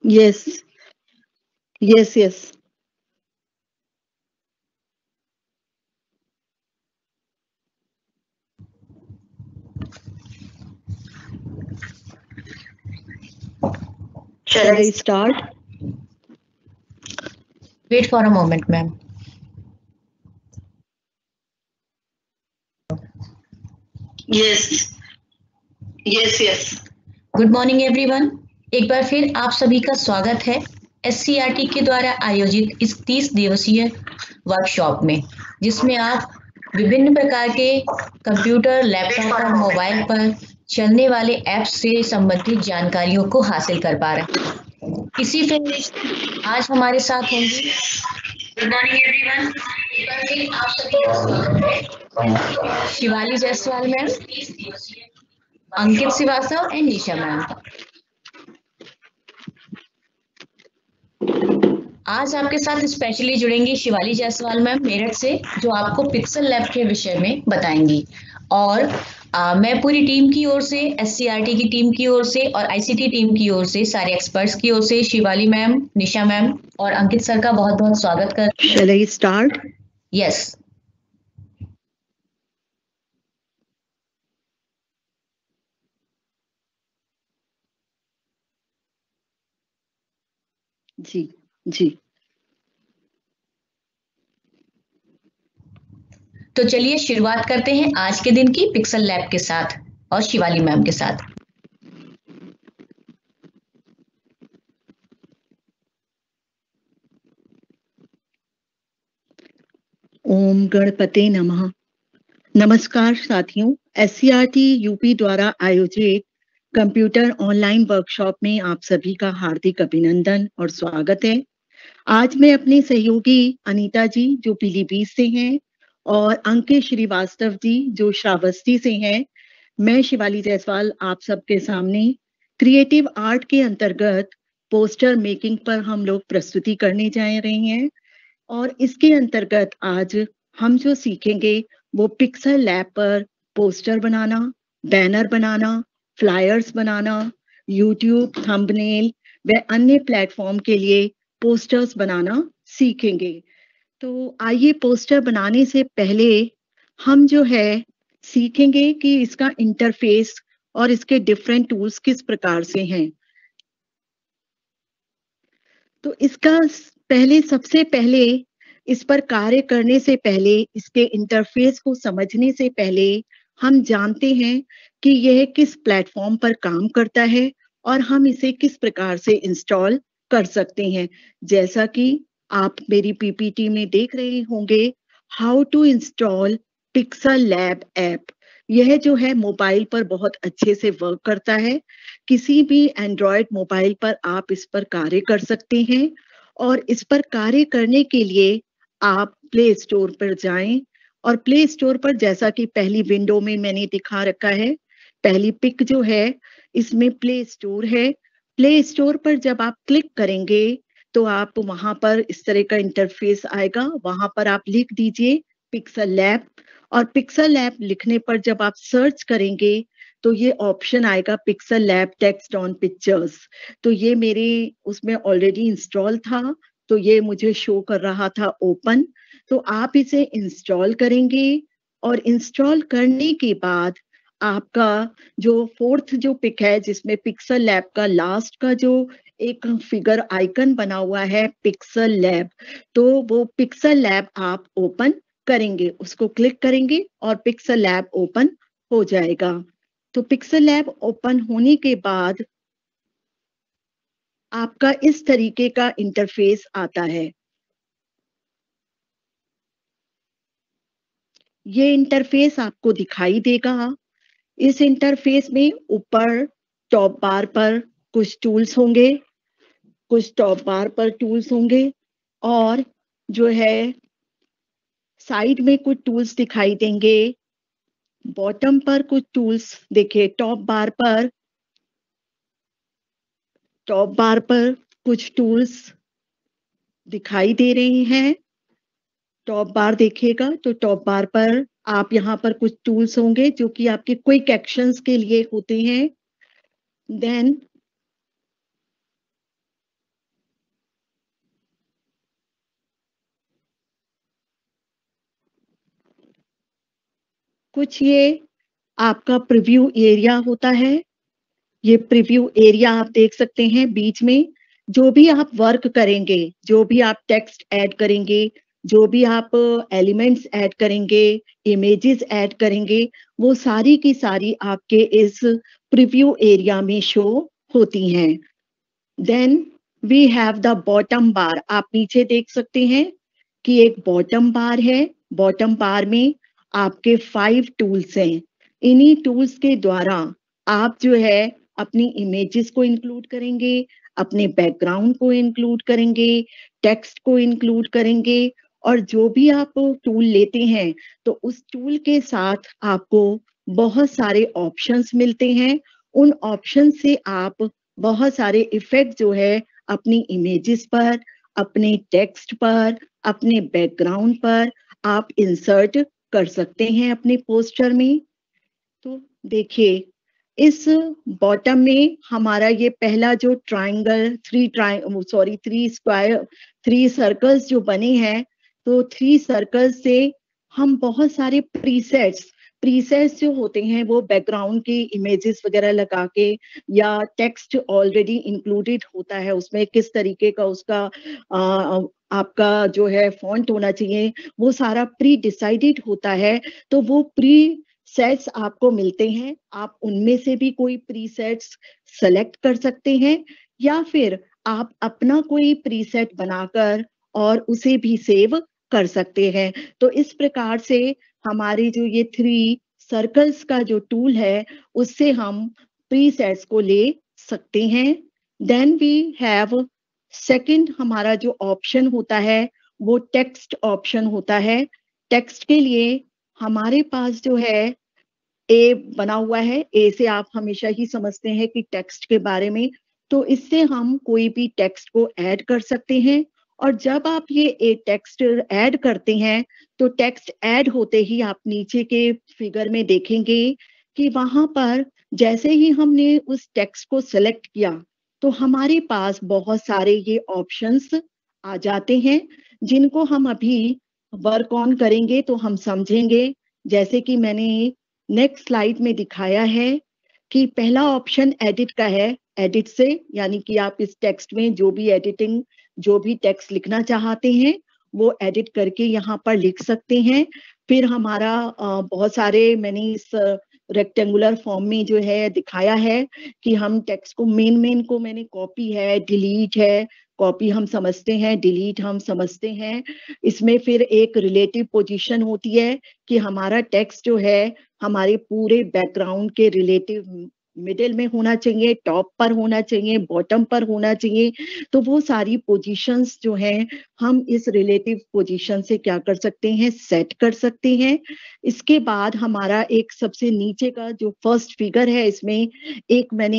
Yes, yes, yes. Shall Shall I I start? start? Wait for a moment, ma'am. Yes, yes, yes. Good morning everyone. एक बार फिर आप सभी का स्वागत है एससीईआरटी के द्वारा आयोजित इस 30 दिवसीय वर्कशॉप में, जिसमें आप विभिन्न प्रकार के कंप्यूटर, लैपटॉप और मोबाइल पर चलने वाले ऐप्स से संबंधित जानकारियों को हासिल कर पा रहे हैं। इसी से आज हमारे साथ होंगी, गुड मॉर्निंग एवरीवन, एक बार फिर आप सभी का स्वागत है, Shivali Jaiswal ma'am, Ankit Srivastava and Nisha ma'am. आज आपके साथ स्पेशली जुड़ेंगी शिवाली जायसवाल मैम मेरठ से, जो आपको पिक्सल लैब के विषय में बताएंगी। और मैं पूरी टीम की ओर से, एससीईआरटी की टीम की ओर से और आईसीटी टीम की ओर से, सारे एक्सपर्ट्स की ओर से शिवाली मैम, निशा मैम और अंकित सर का बहुत बहुत स्वागत करते हैं। Shall I start? यस। जी, जी। तो चलिए शुरुआत करते हैं आज के दिन की पिक्सल लैब के साथ और शिवाली मैम के साथ। ओम गणपते नमः। नमस्कार साथियों, एससीईआरटी यूपी द्वारा आयोजित कंप्यूटर ऑनलाइन वर्कशॉप में आप सभी का हार्दिक अभिनंदन और स्वागत है। आज मैं अपने सहयोगी अनीता जी जो पीलीभीत से हैं और अंकित श्रीवास्तव जी जो श्रावस्ती से हैं, मैं शिवाली जायसवाल आप सबके सामने क्रिएटिव आर्ट के अंतर्गत पोस्टर मेकिंग पर हम लोग प्रस्तुति करने जा रहे हैं। और इसके अंतर्गत आज हम जो सीखेंगे वो पिक्सल लैब पर पोस्टर बनाना, बैनर बनाना, फ्लायर्स बनाना, यूट्यूब, थंबनेल व अन्य प्लेटफॉर्म के लिए पोस्टर्स बनाना सीखेंगे। तो आइए पोस्टर बनाने से पहले हम जो है सीखेंगे कि इसका इंटरफेस और इसके डिफरेंट टूल्स किस प्रकार से हैं। तो इसका सबसे पहले इस पर कार्य करने से पहले, इसके इंटरफेस को समझने से पहले हम जानते हैं कि यह किस प्लेटफॉर्म पर काम करता है और हम इसे किस प्रकार से इंस्टॉल कर सकते हैं। जैसा कि आप मेरी पीपीटी में देख रहे होंगे, how to install Pixel Lab app. यह जो है मोबाइल पर बहुत अच्छे से वर्क करता है। किसी भी एंड्रॉयड मोबाइल पर आप इस पर कार्य कर सकते हैं और इस पर कार्य करने के लिए आप प्ले स्टोर पर जाएं और प्ले स्टोर पर, जैसा कि पहली विंडो में मैंने दिखा रखा है, पहली पिक जो है इसमें प्ले स्टोर है। प्ले स्टोर पर जब आप क्लिक करेंगे तो आप वहां पर इस तरह का इंटरफेस आएगा। वहां पर आप लिख दीजिए पिक्सल लैब और पिक्सल लैब लिखने पर जब आप सर्च करेंगे तो ये ऑप्शन आएगा Pixel Lab text on pictures. तो ये मेरे उसमें ऑलरेडी इंस्टॉल था, तो ये मुझे शो कर रहा था ओपन। तो आप इसे इंस्टॉल करेंगे और इंस्टॉल करने के बाद आपका जो फोर्थ जो पिक है जिसमें पिक्सल लैब का लास्ट का जो एक फिगर आइकन बना हुआ है पिक्सल लैब, तो वो पिक्सल लैब आप ओपन करेंगे, उसको क्लिक करेंगे और पिक्सल लैब ओपन हो जाएगा। तो पिक्सल लैब ओपन होने के बाद आपका इस तरीके का इंटरफेस आता है। ये इंटरफेस आपको दिखाई देगा। इस इंटरफेस में ऊपर टॉप बार पर कुछ टूल्स होंगे, कुछ टॉप बार पर टूल्स होंगे और जो है साइड में कुछ टूल्स दिखाई देंगे। बॉटम पर कुछ टूल्स देखिए, टॉप बार पर कुछ टूल्स दिखाई दे रहे हैं। टॉप बार देखिएगा तो टॉप बार पर आप यहाँ पर कुछ टूल्स होंगे जो कि आपके क्विक एक्शंस के लिए होते हैं। देन कुछ ये आपका प्रीव्यू एरिया होता है। ये प्रीव्यू एरिया आप देख सकते हैं बीच में। जो भी आप वर्क करेंगे, जो भी आप टेक्स्ट ऐड करेंगे, जो भी आप एलिमेंट्स ऐड करेंगे, इमेजेस ऐड करेंगे, वो सारी की सारी आपके इस प्रीव्यू एरिया में शो होती हैं। Then we have the bottom bar. आप नीचे देख सकते हैं कि एक बॉटम बार है। बॉटम बार में आपके 5 टूल्स हैं। इन्हीं टूल्स के द्वारा आप जो है अपनी इमेजेस को इंक्लूड करेंगे, अपने बैकग्राउंड को इंक्लूड करेंगे, टेक्स्ट को इंक्लूड करेंगे, और जो भी आप टूल लेते हैं तो उस टूल के साथ आपको बहुत सारे ऑप्शंस मिलते हैं। उन ऑप्शन से आप बहुत सारे इफेक्ट जो है अपनी इमेजेस पर, अपने टेक्स्ट पर, अपने बैकग्राउंड पर आप इंसर्ट कर सकते हैं अपने पोस्टर में। तो देखिए, इस बॉटम में हमारा ये पहला जो ट्राइंगल, थ्री स्क्वायर, 3 सर्कल्स जो बने हैं, तो 3 सर्कल्स से हम बहुत सारे प्रीसेट्स जो होते हैं वो बैकग्राउंड की इमेजेस वगैरह लगा के, या टेक्स्ट ऑलरेडी इंक्लूडेड होता है उसमें, किस तरीके का उसका आपका जो है फॉन्ट होना चाहिए, वो सारा प्री डिसाइडेड होता है। तो वो प्री सेट्स आपको मिलते हैं। आप उनमें से भी कोई प्रीसेट्स सेलेक्ट कर सकते हैं, या फिर आप अपना कोई प्रीसेट बनाकर और उसे भी सेव कर सकते हैं। तो इस प्रकार से हमारे जो ये 3 सर्कल्स का जो टूल है, उससे हम प्रीसेट्स को ले सकते हैं। देन वी हैव सेकंड, हमारा जो ऑप्शन होता है वो टेक्स्ट ऑप्शन होता है। टेक्स्ट के लिए हमारे पास जो है ए बना हुआ है। ए से आप हमेशा ही समझते हैं कि टेक्स्ट के बारे में, तो इससे हम कोई भी टेक्स्ट को ऐड कर सकते हैं। और जब आप ये ए टेक्स्ट ऐड करते हैं तो टेक्स्ट ऐड होते ही आप नीचे के फिगर में देखेंगे कि वहां पर जैसे ही हमने उस टेक्स्ट को सेलेक्ट किया तो हमारे पास बहुत सारे ये ऑप्शंस आ जाते हैं, जिनको हम अभी वर्क ऑन करेंगे तो हम समझेंगे। जैसे कि मैंने नेक्स्ट स्लाइड में दिखाया है कि पहला ऑप्शन एडिट का है। एडिट से यानी कि आप इस टेक्स्ट में जो भी एडिटिंग, जो भी टेक्स्ट लिखना चाहते हैं वो एडिट करके यहाँ पर लिख सकते हैं। फिर हमारा बहुत सारे मैंने इस रेक्टेंगुलर फॉर्म में जो है दिखाया है कि हम टेक्स्ट को मेन को मैंने कॉपी है, डिलीट है। कॉपी हम समझते हैं, डिलीट हम समझते हैं। इसमें फिर एक रिलेटिव पोजीशन होती है कि हमारा टेक्स्ट जो है हमारे पूरे बैकग्राउंड के रिलेटिव मिडिल में होना चाहिए, टॉप पर होना चाहिए, बॉटम पर होना चाहिए। तो वो सारी पोजीशंस जो हैं हम इस रिलेटिव पोजीशन से क्या कर सकते हैं, सेट कर सकते हैं। इसके बाद हमारा एक सबसे नीचे का जो फर्स्ट फिगर है, इसमें एक मैंने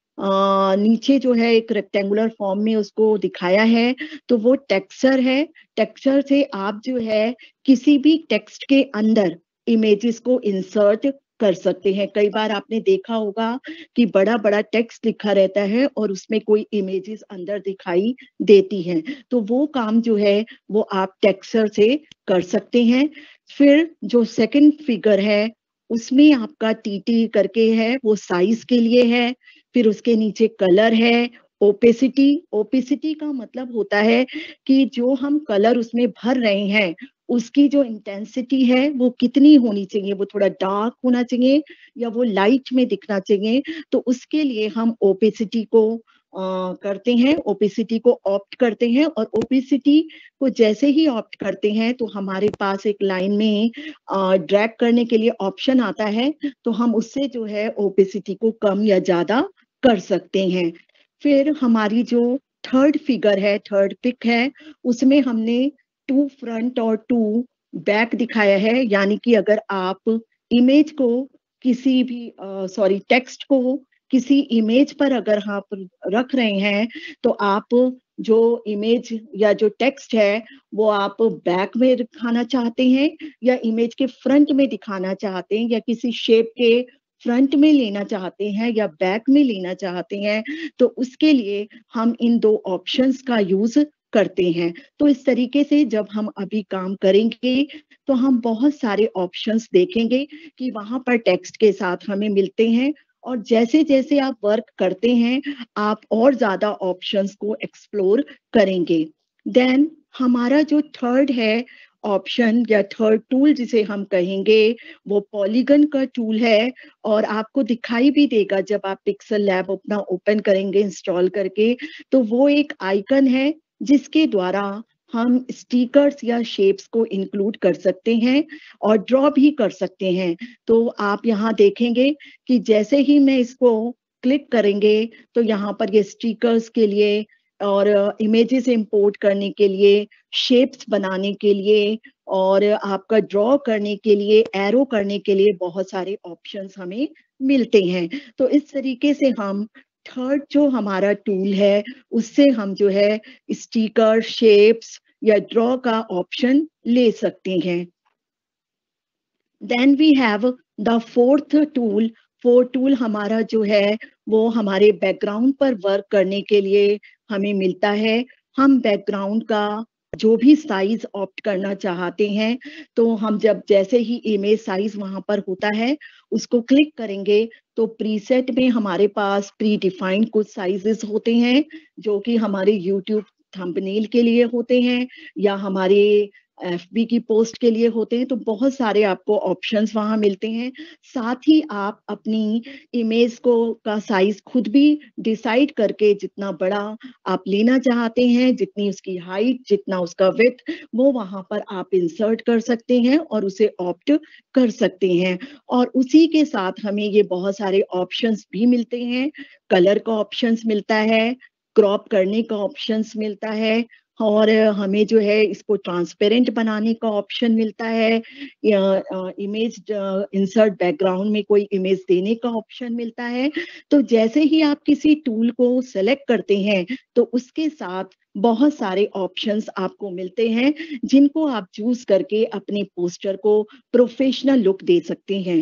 नीचे जो है एक रेक्टेंगुलर फॉर्म में उसको दिखाया है, तो वो टेक्सचर है। टेक्सचर से आप जो है किसी भी टेक्स्ट के अंदर इमेजेस को इंसर्ट कर सकते हैं। कई बार आपने देखा होगा कि बड़ा बड़ा टेक्स्ट लिखा रहता है और उसमें कोई इमेजेस अंदर दिखाई देती हैं, तो वो काम जो है वो आप टेक्सचर से कर सकते हैं। फिर जो सेकंड फिगर है उसमें आपका टीटी करके है, वो साइज के लिए है। फिर उसके नीचे कलर है, ओपेसिटी। ओपेसिटी का मतलब होता है कि जो हम कलर उसमें भर रहे हैं उसकी जो इंटेंसिटी है वो कितनी होनी चाहिए, वो थोड़ा डार्क होना चाहिए या वो लाइट में दिखना चाहिए। तो उसके लिए हम ओपेसिटी को करते हैं, ओपेसिटी को ऑप्ट करते हैं। और ओपेसिटी को जैसे ही ऑप्ट करते हैं तो हमारे पास एक लाइन में ड्रैग करने के लिए ऑप्शन आता है, तो हम उससे जो है ओपेसिटी को कम या ज्यादा कर सकते हैं। फिर हमारी जो थर्ड फिगर है, थर्ड पिक है, उसमें हमने 2 फ्रंट और 2 बैक दिखाया है। यानी कि अगर आप इमेज को किसी भी टेक्स्ट को किसी इमेज पर अगर आप रख रहे हैं तो आप जो इमेज या जो टेक्स्ट है वो आप बैक में दिखाना चाहते हैं या इमेज के फ्रंट में दिखाना चाहते हैं या किसी शेप के फ्रंट में लेना चाहते हैं या बैक में लेना चाहते हैं, तो उसके लिए हम इन 2 ऑप्शंस का यूज करते हैं। तो इस तरीके से जब हम अभी काम करेंगे तो हम बहुत सारे ऑप्शंस देखेंगे कि वहाँ पर टेक्स्ट के साथ हमें मिलते हैं, और जैसे-जैसे आप वर्क करते हैं, आप और ज़्यादा ऑप्शंस को एक्सप्लोर करेंगे। देन हमारा जो थर्ड है ऑप्शन या थर्ड टूल जिसे हम कहेंगे, वो पॉलीगन का टूल है, और आपको दिखाई भी देगा जब आप पिक्सल लैब अपना ओपन करेंगे इंस्टॉल करके, तो वो एक आइकन है जिसके द्वारा हम स्टिकर्स या शेप्स को इंक्लूड कर सकते हैं और ड्रॉ भी कर सकते हैं। तो आप यहाँ देखेंगे कि जैसे ही मैं इसको क्लिक करेंगे तो यहाँ पर ये स्टिकर्स के लिए और इमेजेस इंपोर्ट करने के लिए, शेप्स बनाने के लिए और आपका ड्रॉ करने के लिए, एरो करने के लिए बहुत सारे ऑप्शंस हमें मिलते हैं। तो इस तरीके से हम थर्ड जो हमारा टूल है, उससे हम जो है स्टिकर, शेप्स या ड्रॉ का ऑप्शन ले सकते हैं। Then we have the fourth tool. Fourth tool हमारा जो है वो हमारे बैकग्राउंड पर वर्क करने के लिए हमें मिलता है। हम बैकग्राउंड का जो भी साइज ऑप्ट करना चाहते हैं, तो हम जब जैसे ही इमेज साइज वहां पर होता है उसको क्लिक करेंगे तो प्रीसेट में हमारे पास प्री डिफाइंड कुछ साइजेस होते हैं जो कि हमारे यूट्यूब थंबनेल के लिए होते हैं या हमारे एफबी की पोस्ट के लिए होते हैं। तो बहुत सारे आपको ऑप्शंस वहां मिलते हैं। साथ ही आप अपनी इमेज को का साइज खुद भी डिसाइड करके जितना बड़ा आप लेना चाहते हैं, जितनी उसकी हाइट, जितना उसका विड्थ, वो वहां पर आप इंसर्ट कर सकते हैं और उसे ऑप्ट कर सकते हैं। और उसी के साथ हमें ये बहुत सारे ऑप्शंस भी मिलते हैं। कलर का ऑप्शंस मिलता है, क्रॉप करने का ऑप्शंस मिलता है, और हमें जो है इसको ट्रांसपेरेंट बनाने का ऑप्शन मिलता है, या इमेज इंसर्ट बैकग्राउंड में कोई इमेज देने का ऑप्शन मिलता है। तो जैसे ही आप किसी टूल को सेलेक्ट करते हैं तो उसके साथ बहुत सारे ऑप्शंस आपको मिलते हैं जिनको आप चूज करके अपने पोस्टर को प्रोफेशनल लुक दे सकते हैं।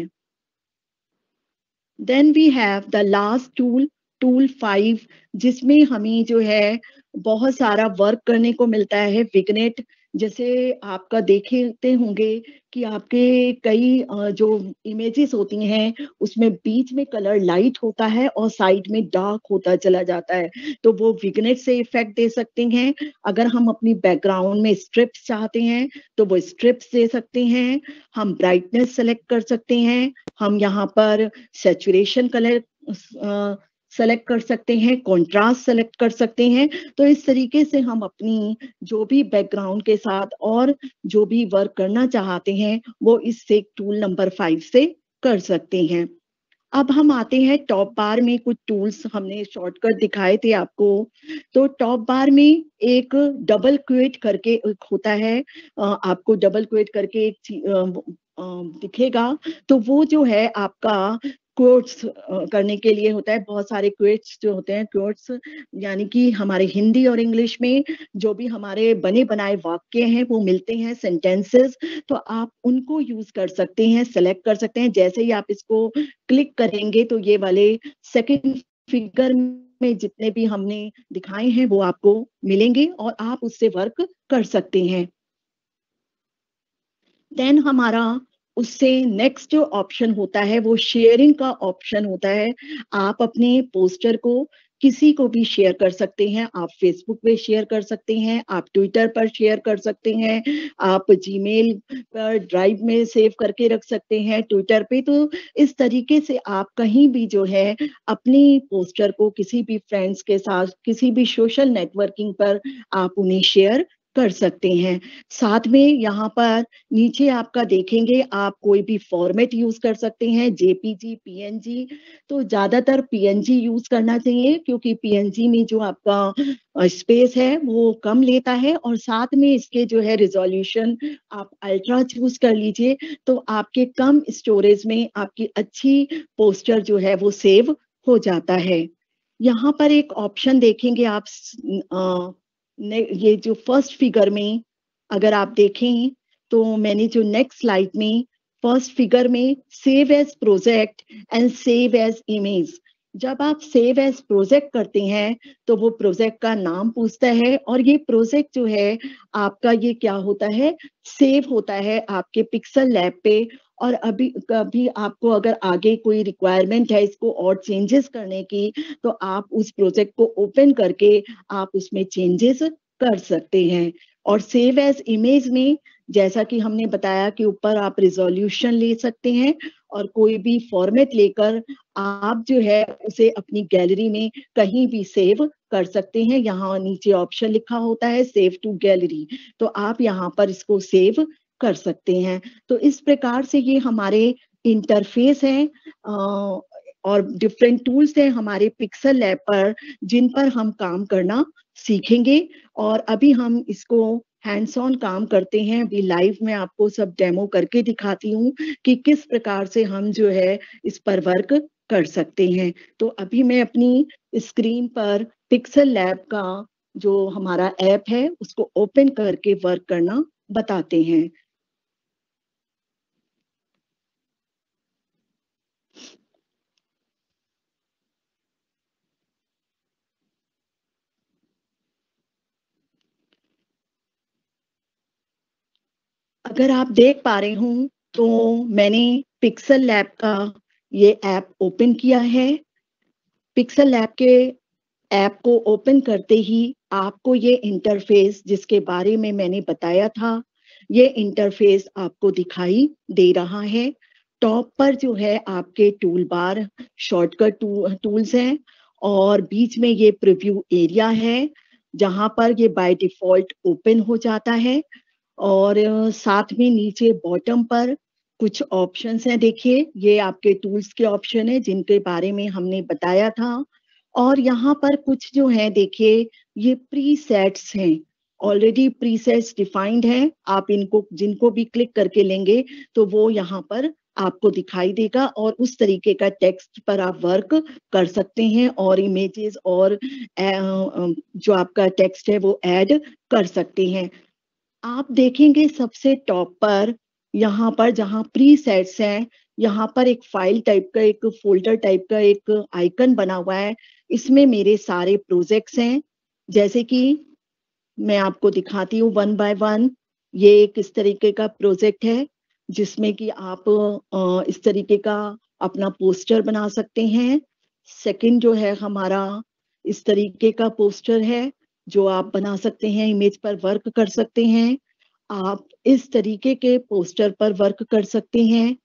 Then we have the last tool, tool 5, जिसमें हमें जो है बहुत सारा वर्क करने को मिलता है। विग्नेट, जैसे आपका देखते होंगे कि आपके कई जो इमेजेस होती हैं उसमें बीच में कलर लाइट होता है और साइड में डार्क होता चला जाता है, तो वो विग्नेट से इफेक्ट दे सकते हैं। अगर हम अपनी बैकग्राउंड में स्ट्रिप्स चाहते हैं तो वो स्ट्रिप्स दे सकते हैं। हम ब्राइटनेस सेलेक्ट कर सकते हैं, हम यहाँ पर सैचुरेशन कलर सेलेक्ट कर सकते हैं, कंट्रास्ट सेलेक्ट कर सकते हैं। तो इस तरीके से हम अपनी जो भी बैकग्राउंड के साथ और जो भी वर्क करना चाहते हैं वो इससे टूल नंबर 5 से कर सकते हैं। अब हम आते हैं टॉप बार में। कुछ टूल्स हमने शॉर्टकट दिखाए थे आपको। तो टॉप बार में एक डबल क्विट करके एक होता है, आपको डबल क्विट करके एक दिखेगा, तो वो जो है आपका क्वोट्स करने के लिए होता है। बहुत सारे क्वोट्स जो होते हैं, क्वोट्स यानी कि हमारे हिंदी और इंग्लिश में जो भी हमारे बने बनाए वाक्य हैं वो मिलते हैं, सेंटेंसेस, तो आप उनको यूज कर सकते हैं, सेलेक्ट कर सकते हैं। जैसे ही आप इसको क्लिक करेंगे तो ये वाले सेकंड फिगर में जितने भी हमने दिखाए हैं वो आपको मिलेंगे और आप उससे वर्क कर सकते हैं। देन हमारा उससे नेक्स्ट जो ऑप्शन होता है वो शेयरिंग का ऑप्शन होता है। आप अपने पोस्टर को किसी को भी शेयर कर सकते हैं। आप फेसबुक पे शेयर कर सकते हैं, आप ट्विटर पर शेयर कर सकते हैं, आप जीमेल पर ड्राइव में सेव करके रख सकते हैं, ट्विटर पे। तो इस तरीके से आप कहीं भी जो है अपनी पोस्टर को किसी भी फ्रेंड्स के साथ, किसी भी सोशल नेटवर्किंग पर आप उन्हें शेयर कर सकते हैं। साथ में यहाँ पर नीचे आपका देखेंगे आप कोई भी फॉर्मेट यूज कर सकते हैं, जेपीजी, पीएनजी। तो ज्यादातर पीएनजी यूज करना चाहिए क्योंकि पीएनजी में जो आपका स्पेस है वो कम लेता है, और साथ में इसके जो है रिजोल्यूशन आप अल्ट्रा चूज कर लीजिए, तो आपके कम स्टोरेज में आपकी अच्छी पोस्टर जो है वो सेव हो जाता है। यहाँ पर एक ऑप्शन देखेंगे आप, ये जो फर्स्ट फिगर में अगर आप देखें तो मैंने जो नेक्स्ट स्लाइड में फर्स्ट फिगर में save as project and save as image, जब आप सेव एज प्रोजेक्ट करते हैं तो वो प्रोजेक्ट का नाम पूछता है और ये प्रोजेक्ट जो है आपका ये क्या होता है, सेव होता है आपके पिक्सल लैब पे। और अभी कभी आपको अगर आगे कोई रिक्वायरमेंट है इसको और चेंजेस करने की, तो आप उस प्रोजेक्ट को ओपन करके आप उसमें चेंजेस कर सकते हैं। और सेव एज इमेज में जैसा कि हमने बताया कि ऊपर आप रिजोल्यूशन ले सकते हैं और कोई भी फॉर्मेट लेकर आप जो है उसे अपनी गैलरी में कहीं भी सेव कर सकते हैं। यहाँ नीचे ऑप्शन लिखा होता है सेव टू गैलरी, तो आप यहाँ पर इसको सेव कर सकते हैं। तो इस प्रकार से ये हमारे इंटरफेस हैं और डिफरेंट टूल्स हैं हमारे पिक्सल लैब पर जिन पर हम काम करना सीखेंगे। और अभी हम इसको हैंड्स ऑन काम करते हैं। अभी लाइव में आपको सब डेमो करके दिखाती हूँ कि किस प्रकार से हम जो है इस पर वर्क कर सकते हैं। तो अभी मैं अपनी स्क्रीन पर पिक्सल लैब का जो हमारा ऐप है उसको ओपन करके वर्क करना बताते हैं। अगर आप देख पा रहे हो तो मैंने पिक्सल लैब का ये ऐप ओपन किया है। पिक्सल लैब के ऐप को ओपन करते ही आपको ये इंटरफेस जिसके बारे में मैंने बताया था, ये इंटरफेस आपको दिखाई दे रहा है। टॉप पर जो है आपके टूल बार शॉर्टकट टूल्स हैं और बीच में ये प्रीव्यू एरिया है जहां पर ये बाय डिफॉल्ट ओपन हो जाता है। और साथ में नीचे बॉटम पर कुछ ऑप्शंस हैं। देखिए ये आपके टूल्स के ऑप्शन है जिनके बारे में हमने बताया था। और यहाँ पर कुछ जो है देखिए ये प्रीसेट्स हैं, ऑलरेडी प्रीसेट्स डिफाइंड है। आप इनको जिनको भी क्लिक करके लेंगे तो वो यहाँ पर आपको दिखाई देगा और उस तरीके का टेक्स्ट पर आप वर्क कर सकते हैं और इमेजेस और जो आपका टेक्स्ट है वो ऐड कर सकते हैं। आप देखेंगे सबसे टॉप पर यहाँ पर जहाँ प्रीसेट्स हैं, यहाँ पर एक फाइल टाइप का एक फोल्डर टाइप का एक आइकन बना हुआ है। इसमें मेरे सारे प्रोजेक्ट्स हैं। जैसे कि मैं आपको दिखाती हूँ वन बाय वन। ये एक इस तरीके का प्रोजेक्ट है जिसमें कि आप इस तरीके का अपना पोस्टर बना सकते हैं। सेकंड जो है हमारा इस तरीके का पोस्टर है जो आप बना सकते हैं, इमेज पर वर्क कर सकते हैं। आप इस तरीके के पोस्टर पर वर्क कर सकते हैं।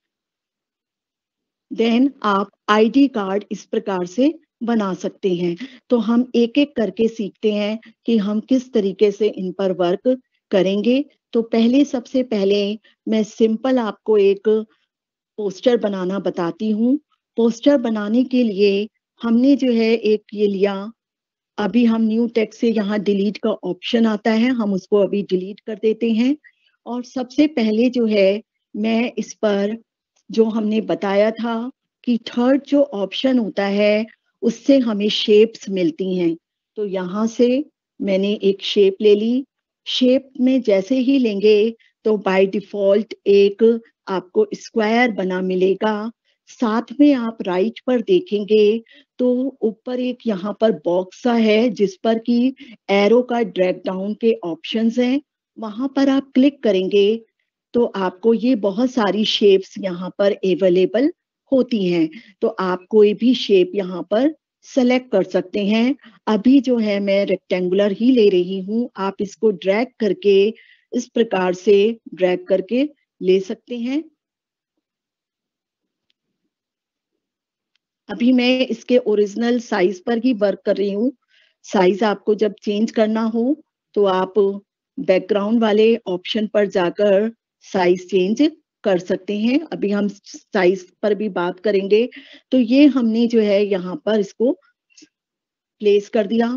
देन आप आईडी कार्ड इस प्रकार से बना सकते हैं। तो हम एक एक करके सीखते हैं कि हम किस तरीके से इन पर वर्क करेंगे। तो पहले सबसे पहले मैं सिंपल आपको एक पोस्टर बनाना बताती हूँ। पोस्टर बनाने के लिए हमने जो है एक ये लिया। अभी हम न्यू टेक्स्ट से यहाँ डिलीट का ऑप्शन आता है, हम उसको अभी डिलीट कर देते हैं। और सबसे पहले जो है मैं इस पर जो हमने बताया था कि थर्ड जो ऑप्शन होता है उससे हमें शेप्स मिलती हैं। तो यहाँ से मैंने एक शेप ले ली। शेप में जैसे ही लेंगे तो बाय डिफॉल्ट एक आपको स्क्वायर बना मिलेगा। साथ में आप राइट पर देखेंगे तो ऊपर एक यहाँ पर बॉक्स सा है जिस पर कि एरो का ड्रैग डाउन के ऑप्शंस हैं। वहां पर आप क्लिक करेंगे तो आपको ये बहुत सारी शेप्स यहाँ पर अवेलेबल होती हैं। तो आप कोई भी शेप यहाँ पर सेलेक्ट कर सकते हैं। अभी जो है मैं रेक्टेंगुलर ही ले रही हूँ। आप इसको ड्रैग करके इस प्रकार से ड्रैग करके ले सकते हैं। अभी मैं इसके ओरिजिनल साइज पर ही वर्क कर रही हूँ। साइज आपको जब चेंज करना हो तो आप बैकग्राउंड वाले ऑप्शन पर जाकर साइज चेंज कर सकते हैं। अभी हम साइज पर भी बात करेंगे। तो ये हमने जो है यहाँ पर इसको प्लेस कर दिया।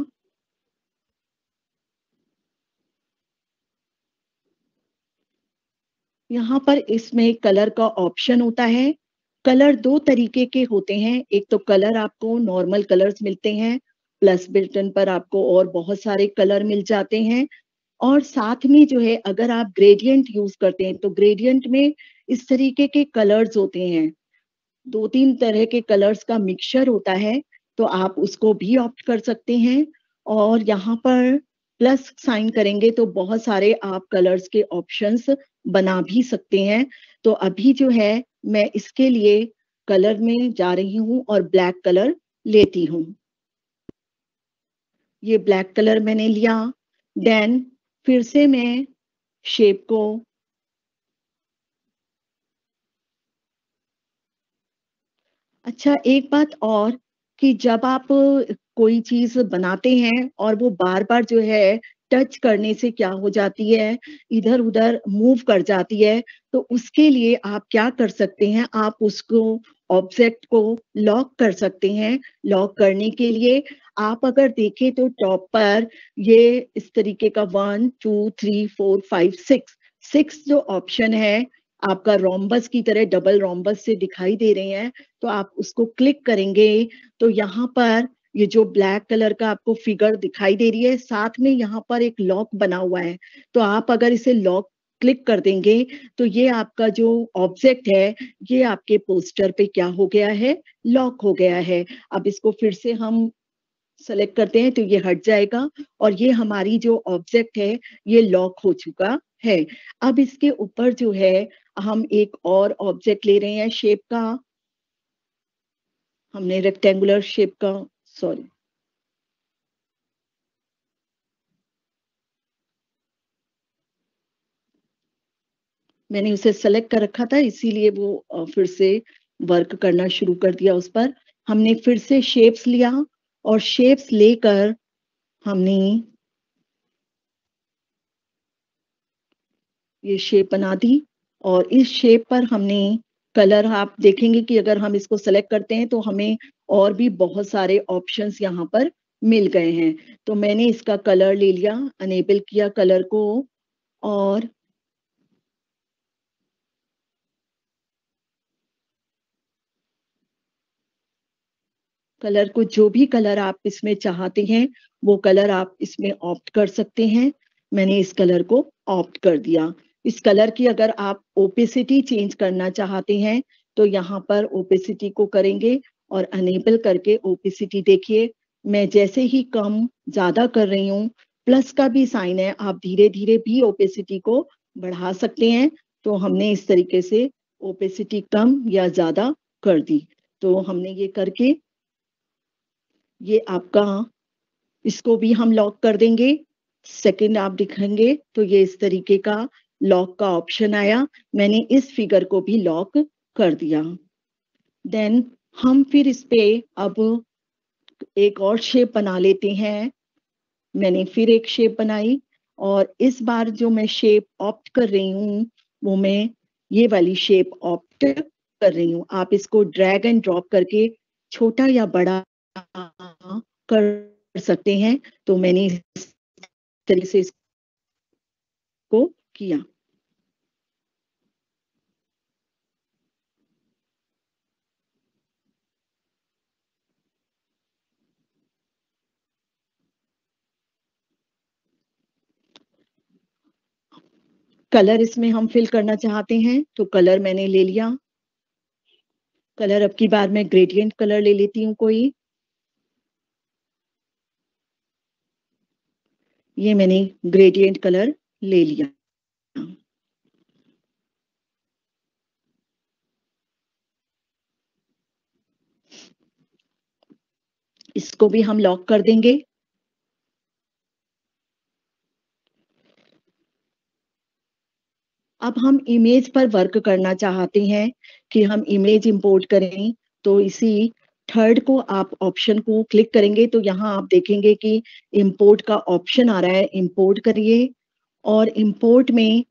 यहाँ पर इसमें कलर का ऑप्शन होता है। कलर दो तरीके के होते हैं। एक तो कलर आपको नॉर्मल कलर्स मिलते हैं, प्लस बटन पर आपको और बहुत सारे कलर मिल जाते हैं। और साथ में जो है अगर आप ग्रेडियंट यूज करते हैं तो ग्रेडियंट में इस तरीके के कलर्स होते हैं। दो तीन तरह के कलर्स का मिक्सचर होता है। तो आप उसको भी ऑप्ट कर सकते हैं। और यहाँ पर प्लस साइन करेंगे तो बहुत सारे आप कलर्स के ऑप्शंस बना भी सकते हैं। तो अभी जो है मैं इसके लिए कलर में जा रही हूँ और ब्लैक कलर लेती हूँ। ये ब्लैक कलर मैंने लिया। देन फिर से मैं शेप को अच्छा, एक बात और कि जब आप कोई चीज बनाते हैं और वो बार बार जो है टच करने से क्या हो जाती है, इधर उधर मूव कर जाती है, तो उसके लिए आप क्या कर सकते हैं, आप उसको ऑब्जेक्ट को लॉक कर सकते हैं। लॉक करने के लिए आप अगर देखें तो टॉप पर ये इस तरीके का 1 2 3 4 5 6 जो ऑप्शन है आपका रोम्बस की तरह डबल रोम्बस से दिखाई दे रहे हैं। तो आप उसको क्लिक करेंगे तो यहाँ पर ये जो ब्लैक कलर का आपको फिगर दिखाई दे रही है, साथ में यहाँ पर एक लॉक बना हुआ है। तो आप अगर इसे लॉक क्लिक कर देंगे तो ये आपका जो ऑब्जेक्ट है ये आपके पोस्टर पे क्या हो गया है, लॉक हो गया है। अब इसको फिर से हम सेलेक्ट करते हैं तो ये हट जाएगा और ये हमारी जो ऑब्जेक्ट है ये लॉक हो चुका है। अब इसके ऊपर जो है हम एक और ऑब्जेक्ट ले रहे हैं शेप का। हमने रेक्टेंगुलर शेप का, सॉरी, मैंने उसे सेलेक्ट कर रखा था इसीलिए वो फिर से वर्क करना शुरू कर दिया उस पर। हमने फिर से शेप्स लिया और शेप्स लेकर हमने ये शेप बना दी और इस शेप पर हमने कलर, आप देखेंगे कि अगर हम इसको सेलेक्ट करते हैं तो हमें और भी बहुत सारे ऑप्शंस यहाँ पर मिल गए हैं। तो मैंने इसका कलर ले लिया, अनेबल किया कलर को और कलर को जो भी कलर आप इसमें चाहते हैं वो कलर आप इसमें ऑप्ट कर सकते हैं। मैंने इस कलर को ऑप्ट कर दिया। इस कलर की अगर आप ओपेसिटी चेंज करना चाहते हैं तो यहाँ पर ओपेसिटी को करेंगे और अनेबल करके ओपेसिटी देखिए मैं जैसे ही कम ज्यादा कर रही हूँ, प्लस का भी साइन है, आप धीरे धीरे भी ओपेसिटी को बढ़ा सकते हैं। तो हमने इस तरीके से ओपेसिटी कम या ज्यादा कर दी। तो हमने ये करके ये आपका, इसको भी हम लॉक कर देंगे। सेकंड आप दिखेंगे तो ये इस तरीके का लॉक का ऑप्शन आया। मैंने इस फिगर को भी लॉक कर दिया। देन हम फिर इस पे अब एक और शेप बना लेते हैं। मैंने फिर एक शेप बनाई और इस बार जो मैं शेप ऑप्ट कर रही हूँ वो मैं ये वाली शेप ऑप्ट कर रही हूँ। आप इसको ड्रैग एंड ड्रॉप करके छोटा या बड़ा कर सकते हैं। तो मैंने इस तरीके से इसको किया। कलर इसमें हम फिल करना चाहते हैं तो कलर मैंने ले लिया। कलर अब की बार मैं ग्रेडियंट कलर ले लेती हूँ कोई। ये मैंने ग्रेडियंट कलर ले लिया। इसको भी हम लॉक कर देंगे। अब हम इमेज पर वर्क करना चाहते हैं कि हम इमेज इंपोर्ट करें। तो इसी थर्ड को आप ऑप्शन को क्लिक करेंगे तो यहाँ आप देखेंगे कि इंपोर्ट का ऑप्शन आ रहा है। इंपोर्ट करिए और इंपोर्ट में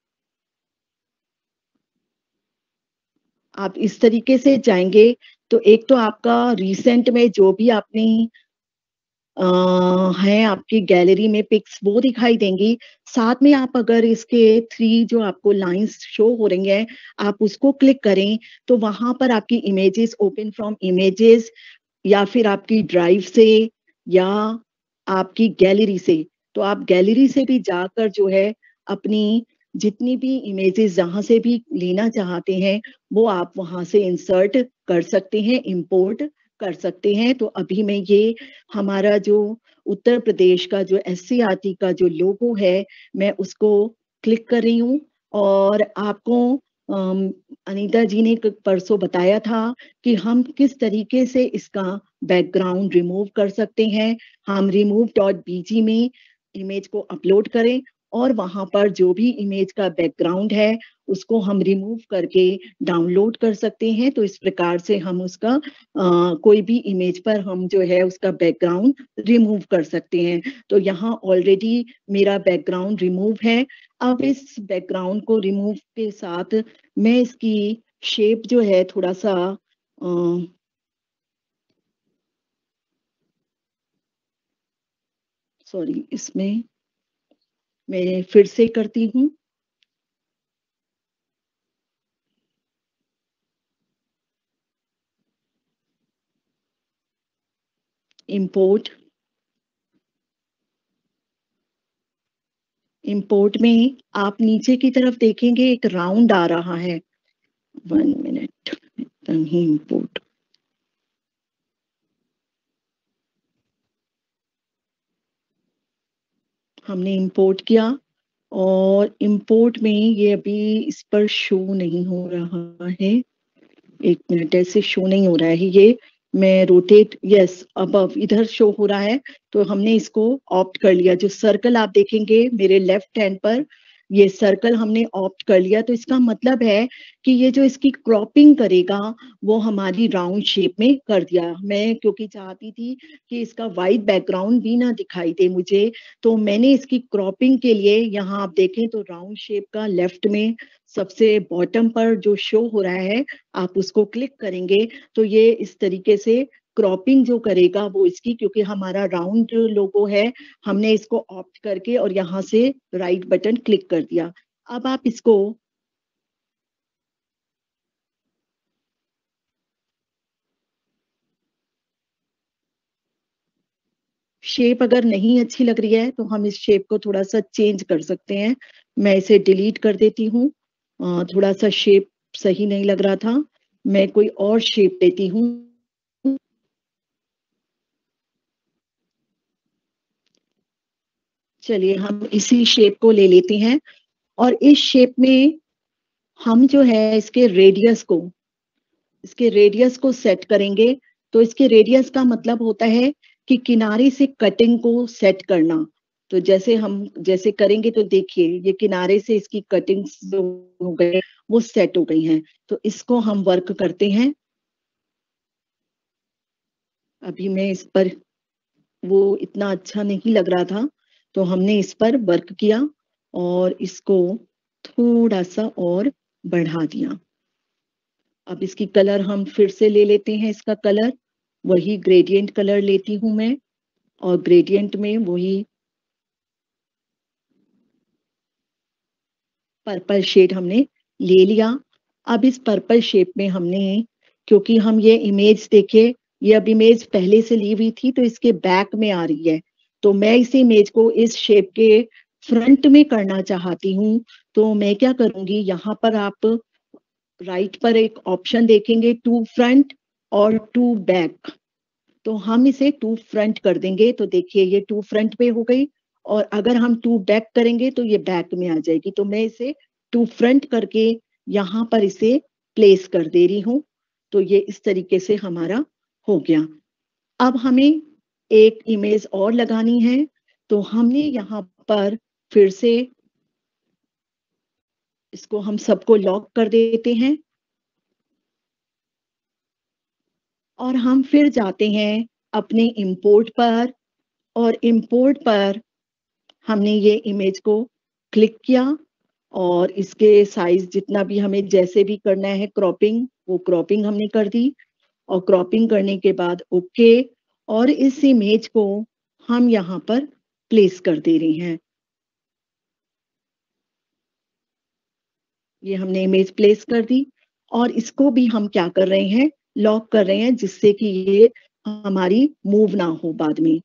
आप इस तरीके से जाएंगे तो एक तो आपका रिसेंट में जो भी आपने हैं आपकी गैलरी में पिक्स वो दिखाई देंगी। साथ में आप अगर इसके 3 जो आपको लाइंस शो हो रही हैं आप उसको क्लिक करें तो वहां पर आपकी इमेजेस, ओपन फ्रॉम इमेजेस या फिर आपकी ड्राइव से या आपकी गैलरी से, तो आप गैलरी से भी जाकर जो है अपनी जितनी भी इमेजेस जहां से भी लेना चाहते हैं वो आप वहां से इंसर्ट कर सकते हैं, इंपोर्ट कर सकते हैं। तो अभी मैं ये हमारा जो उत्तर प्रदेश का जो एससीईआरटी का जो लोगो है, मैं उसको क्लिक कर रही हूँ। और आपको अनीता जी ने परसों बताया था कि हम किस तरीके से इसका बैकग्राउंड रिमूव कर सकते हैं। हम remove.bg में इमेज को अपलोड करें और वहां पर जो भी इमेज का बैकग्राउंड है उसको हम रिमूव करके डाउनलोड कर सकते हैं। तो इस प्रकार से हम उसका कोई भी इमेज पर हम जो है उसका बैकग्राउंड रिमूव कर सकते हैं। तो यहाँ ऑलरेडी मेरा बैकग्राउंड रिमूव है। अब इस बैकग्राउंड को रिमूव के साथ मैं इसकी शेप जो है थोड़ा सा सॉरी, इसमें मैं फिर से करती हूँ। इंपोर्ट में आप नीचे की तरफ देखेंगे एक राउंड आ रहा है। 1 मिनट, एकदम ही इंपोर्ट। हमने इंपोर्ट किया और इंपोर्ट में ये अभी इस पर शो नहीं हो रहा है। 1 मिनट, ऐसे शो नहीं हो रहा है ये। मैं रोटेट, यस, अब इधर शो हो रहा है। तो हमने इसको ऑप्ट कर लिया। जो सर्कल आप देखेंगे मेरे लेफ्ट हैंड पर, ये सर्कल हमने ऑप्ट कर लिया। तो इसका मतलब है कि ये जो इसकी क्रॉपिंग करेगा वो हमारी राउंड शेप में कर दिया। मैं क्योंकि चाहती थी कि इसका वाइट बैकग्राउंड भी ना दिखाई दे मुझे, तो मैंने इसकी क्रॉपिंग के लिए, यहाँ आप देखें तो राउंड शेप का लेफ्ट में सबसे बॉटम पर जो शो हो रहा है, आप उसको क्लिक करेंगे तो ये इस तरीके से क्रॉपिंग जो करेगा वो इसकी, क्योंकि हमारा राउंड लोगो है, हमने इसको ऑप्ट करके और यहाँ से राइट बटन क्लिक कर दिया। अब आप इसको शेप अगर नहीं अच्छी लग रही है तो हम इस शेप को थोड़ा सा चेंज कर सकते हैं। मैं इसे डिलीट कर देती हूँ। थोड़ा सा शेप सही नहीं लग रहा था, मैं कोई और शेप देती हूँ। चलिए हम इसी शेप को ले लेते हैं और इस शेप में हम जो है इसके रेडियस को सेट करेंगे। तो इसके रेडियस का मतलब होता है कि किनारे से कटिंग को सेट करना। तो जैसे करेंगे तो देखिए ये किनारे से इसकी कटिंग्स जो हो गए वो सेट हो गई हैं। तो इसको हम वर्क करते हैं। अभी मैं इस पर, वो इतना अच्छा नहीं लग रहा था तो हमने इस पर वर्क किया और इसको थोड़ा सा और बढ़ा दिया। अब इसकी कलर हम फिर से ले लेते हैं। इसका कलर वही ग्रेडियंट कलर लेती हूं मैं, और ग्रेडियंट में वही पर्पल शेड हमने ले लिया। अब इस पर्पल शेप में हमने, क्योंकि हम ये इमेज देखिए, ये अब इमेज पहले से ली हुई थी तो इसके बैक में आ रही है। तो मैं इस इमेज को इस शेप के फ्रंट में करना चाहती हूँ। तो मैं क्या करूंगी, यहाँ पर आप राइट पर एक ऑप्शन देखेंगे टू फ्रंट और टू बैक। तो हम इसे टू फ्रंट कर देंगे। तो देखिए ये टू फ्रंट पे हो गई, और अगर हम टू बैक करेंगे तो ये बैक में आ जाएगी। तो मैं इसे टू फ्रंट करके यहाँ पर इसे प्लेस कर दे रही हूँ। तो ये इस तरीके से हमारा हो गया। अब हमें एक इमेज और लगानी है। तो हमने यहाँ पर फिर से इसको हम सबको लॉक कर देते हैं और हम फिर जाते हैं अपने इंपोर्ट पर। और इंपोर्ट पर हमने ये इमेज को क्लिक किया और इसके साइज जितना भी हमें जैसे भी करना है क्रॉपिंग, वो क्रॉपिंग हमने कर दी। और क्रॉपिंग करने के बाद ओके, और इस इमेज को हम यहाँ पर प्लेस कर दे रहे हैं। ये हमने इमेज प्लेस कर दी और इसको भी हम क्या कर रहे हैं, लॉक कर रहे हैं, जिससे कि ये हमारी मूव ना हो बाद में।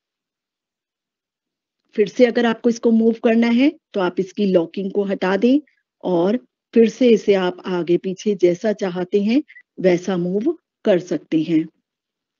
फिर से अगर आपको इसको मूव करना है तो आप इसकी लॉकिंग को हटा दें और फिर से इसे आप आगे पीछे जैसा चाहते हैं वैसा मूव कर सकते हैं।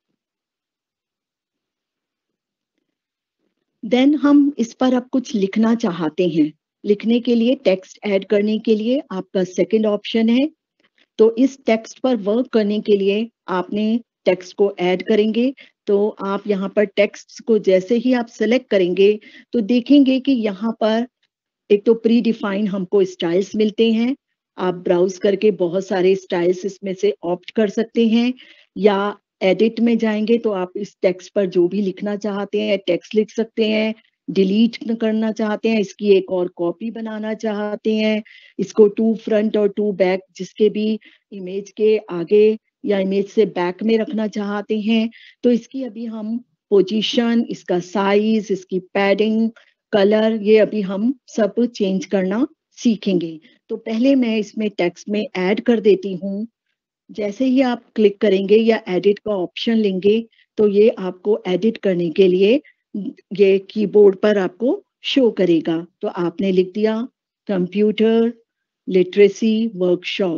देन हम इस पर अब कुछ लिखना चाहते हैं। लिखने के लिए, टेक्स्ट ऐड करने के लिए आपका सेकंड ऑप्शन है। तो इस टेक्स्ट पर वर्क करने के लिए आपने टेक्स्ट को ऐड करेंगे। तो आप यहाँ पर टेक्स्ट को जैसे ही आप सेलेक्ट करेंगे तो देखेंगे कि यहाँ पर एक तो प्री डिफाइन हमको स्टाइल्स मिलते हैं। आप ब्राउज करके बहुत सारे स्टाइल्स इसमें से ऑप्ट कर सकते हैं, या एडिट में जाएंगे तो आप इस टेक्स्ट पर जो भी लिखना चाहते हैं टेक्स्ट लिख सकते हैं। डिलीट करना चाहते हैं, इसकी एक और कॉपी बनाना चाहते हैं, इसको टू फ्रंट और टू बैक जिसके भी इमेज के आगे या इमेज से बैक में रखना चाहते हैं, तो इसकी अभी हम पोजीशन, इसका साइज, इसकी पैडिंग, कलर, ये अभी हम सब चेंज करना सीखेंगे। तो पहले मैं इसमें टेक्स्ट में ऐड कर देती हूँ। जैसे ही आप क्लिक करेंगे या एडिट का ऑप्शन लेंगे तो ये आपको एडिट करने के लिए ये कीबोर्ड पर आपको शो करेगा। तो आपने लिख दिया computer literacy workshop.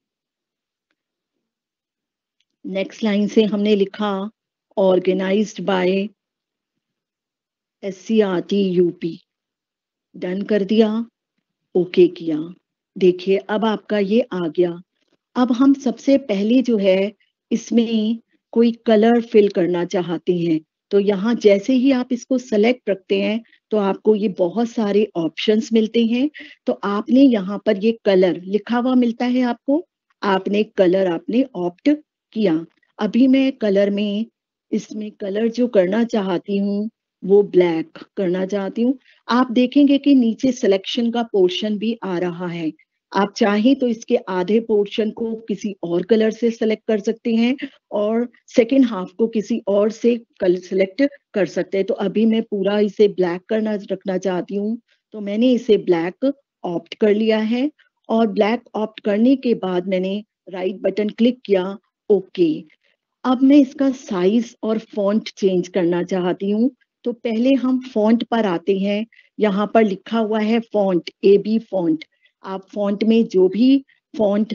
Next line से हमने लिखा organised by SCRT UP। Done कर दिया, ओके किया। देखिए अब आपका ये आ गया। अब हम सबसे पहले जो है इसमें कोई कलर फिल करना चाहते हैं। तो यहाँ जैसे ही आप इसको सेलेक्ट रखते हैं तो आपको ये बहुत सारे ऑप्शंस मिलते हैं। तो आपने यहाँ पर ये कलर लिखा हुआ मिलता है आपको, आपने कलर आपने ऑप्ट किया। अभी मैं कलर में इसमें कलर जो करना चाहती हूँ वो ब्लैक करना चाहती हूँ। आप देखेंगे कि नीचे सिलेक्शन का पोर्शन भी आ रहा है। आप चाहें तो इसके आधे पोर्शन को किसी और कलर से सेलेक्ट कर सकते हैं और सेकेंड हाफ को किसी और से कलर सेलेक्ट कर सकते हैं। तो अभी मैं पूरा इसे ब्लैक करना रखना चाहती हूँ, तो मैंने इसे ब्लैक ऑप्ट कर लिया है। और ब्लैक ऑप्ट करने के बाद मैंने राइट बटन क्लिक किया, ओके। अब मैं इसका साइज और फॉन्ट चेंज करना चाहती हूँ। तो पहले हम फॉन्ट पर आते हैं। यहाँ पर लिखा हुआ है फॉन्ट, AB फॉन्ट। आप फॉन्ट में जो भी फॉन्ट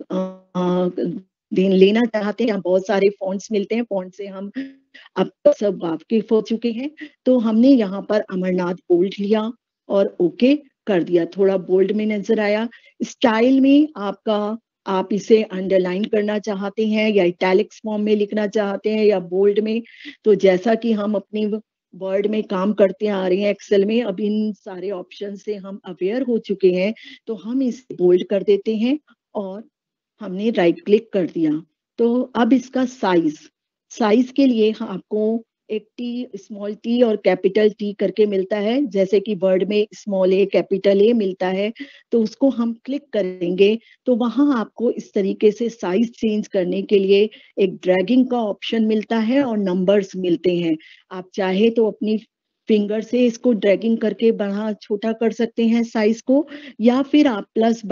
लेना चाहते हैं, बहुत सारे फॉन्ट्स मिलते हैं, फॉन्ट से हम अब तो सब वाकिफ हो चुके हैं। तो हमने यहाँ पर अमरनाथ बोल्ड लिया और ओके कर दिया। थोड़ा बोल्ड में नजर आया। स्टाइल में आपका, आप इसे अंडरलाइन करना चाहते हैं या इटैलिक्स फॉर्म में लिखना चाहते हैं या बोल्ड में, तो जैसा कि हम अपनी वर्ड में काम करते आ रहे हैं एक्सेल में, अब इन सारे ऑप्शन से हम अवेयर हो चुके हैं, तो हम इसे बोल्ड कर देते हैं और हमने राइट क्लिक कर दिया। तो अब इसका साइज, साइज के लिए आपको एक टी, स्मॉल टी और कैपिटल टी करके मिलता है, जैसे कि वर्ड में स्मॉल ए कैपिटल ए मिलता है। तो उसको हम क्लिक करेंगे तो वहां आपको इस तरीके से साइज चेंज करने के लिए एक ड्रैगिंग का ऑप्शन मिलता है और नंबर्स मिलते हैं। आप चाहे तो अपनी फिंगर से इसको ड्रैगिंग करके बढ़ा छोटा कर सकते हैं साइज को, या फिर आप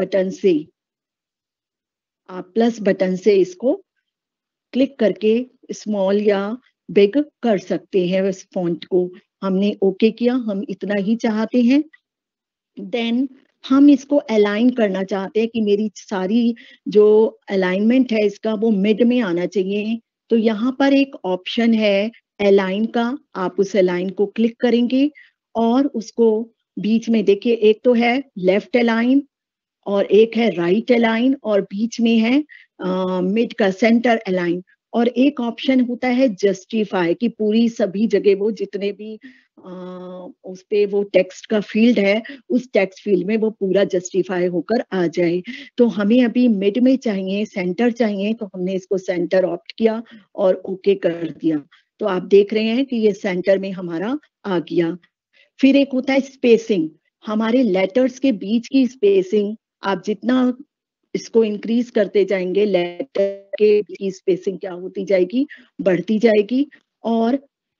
प्लस बटन से इसको क्लिक करके स्मॉल या बिग कर सकते हैं इस फॉन्ट को। हमने ओके किया, हम इतना ही चाहते हैं। देन हम इसको अलाइन करना चाहते हैं कि मेरी सारी जो अलाइनमेंट है इसका वो मिड में आना चाहिए। तो यहाँ पर एक ऑप्शन है अलाइन का, आप उस अलाइन को क्लिक करेंगे और उसको बीच में देखिए, एक तो है लेफ्ट अलाइन और एक है राइट अलाइन और बीच में है मिड का सेंटर अलाइन। और एक ऑप्शन होता है जस्टिफाई, कि पूरी सभी जगह वो जितने भी उस पे वो टेक्स्ट का फील्ड है, उस टेक्स्ट फील्ड में वो पूरा जस्टिफाई होकर आ जाए। तो हमें अभी मिड में चाहिए, सेंटर चाहिए, तो हमने इसको सेंटर ऑप्ट किया और ओके कर दिया। तो आप देख रहे हैं कि ये सेंटर में हमारा आ गया। फिर एक होता है स्पेसिंग, हमारे लेटर्स के बीच की स्पेसिंग। आप जितना इसको इंक्रीज करते जाएंगे, लेटर के की स्पेसिंग क्या होती जाएगी, बढ़ती जाएगी। और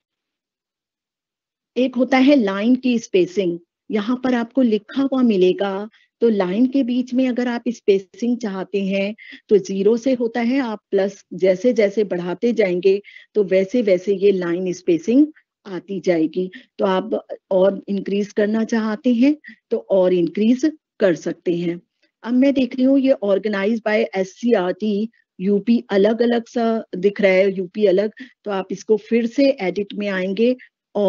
एक होता है लाइन की स्पेसिंग, यहाँ पर आपको लिखा हुआ मिलेगा। तो लाइन के बीच में अगर आप स्पेसिंग चाहते हैं तो 0 से होता है, आप प्लस जैसे जैसे बढ़ाते जाएंगे तो वैसे वैसे ये लाइन स्पेसिंग आती जाएगी। तो आप और इंक्रीज करना चाहते हैं तो और इंक्रीज कर सकते हैं। अब मैं देख रही हूँ ये ऑर्गेनाइज बाय SCRT UP अलग अलग सा दिख रहा है, यूपी अलग। तो आप इसको फिर से एडिट में आएंगे और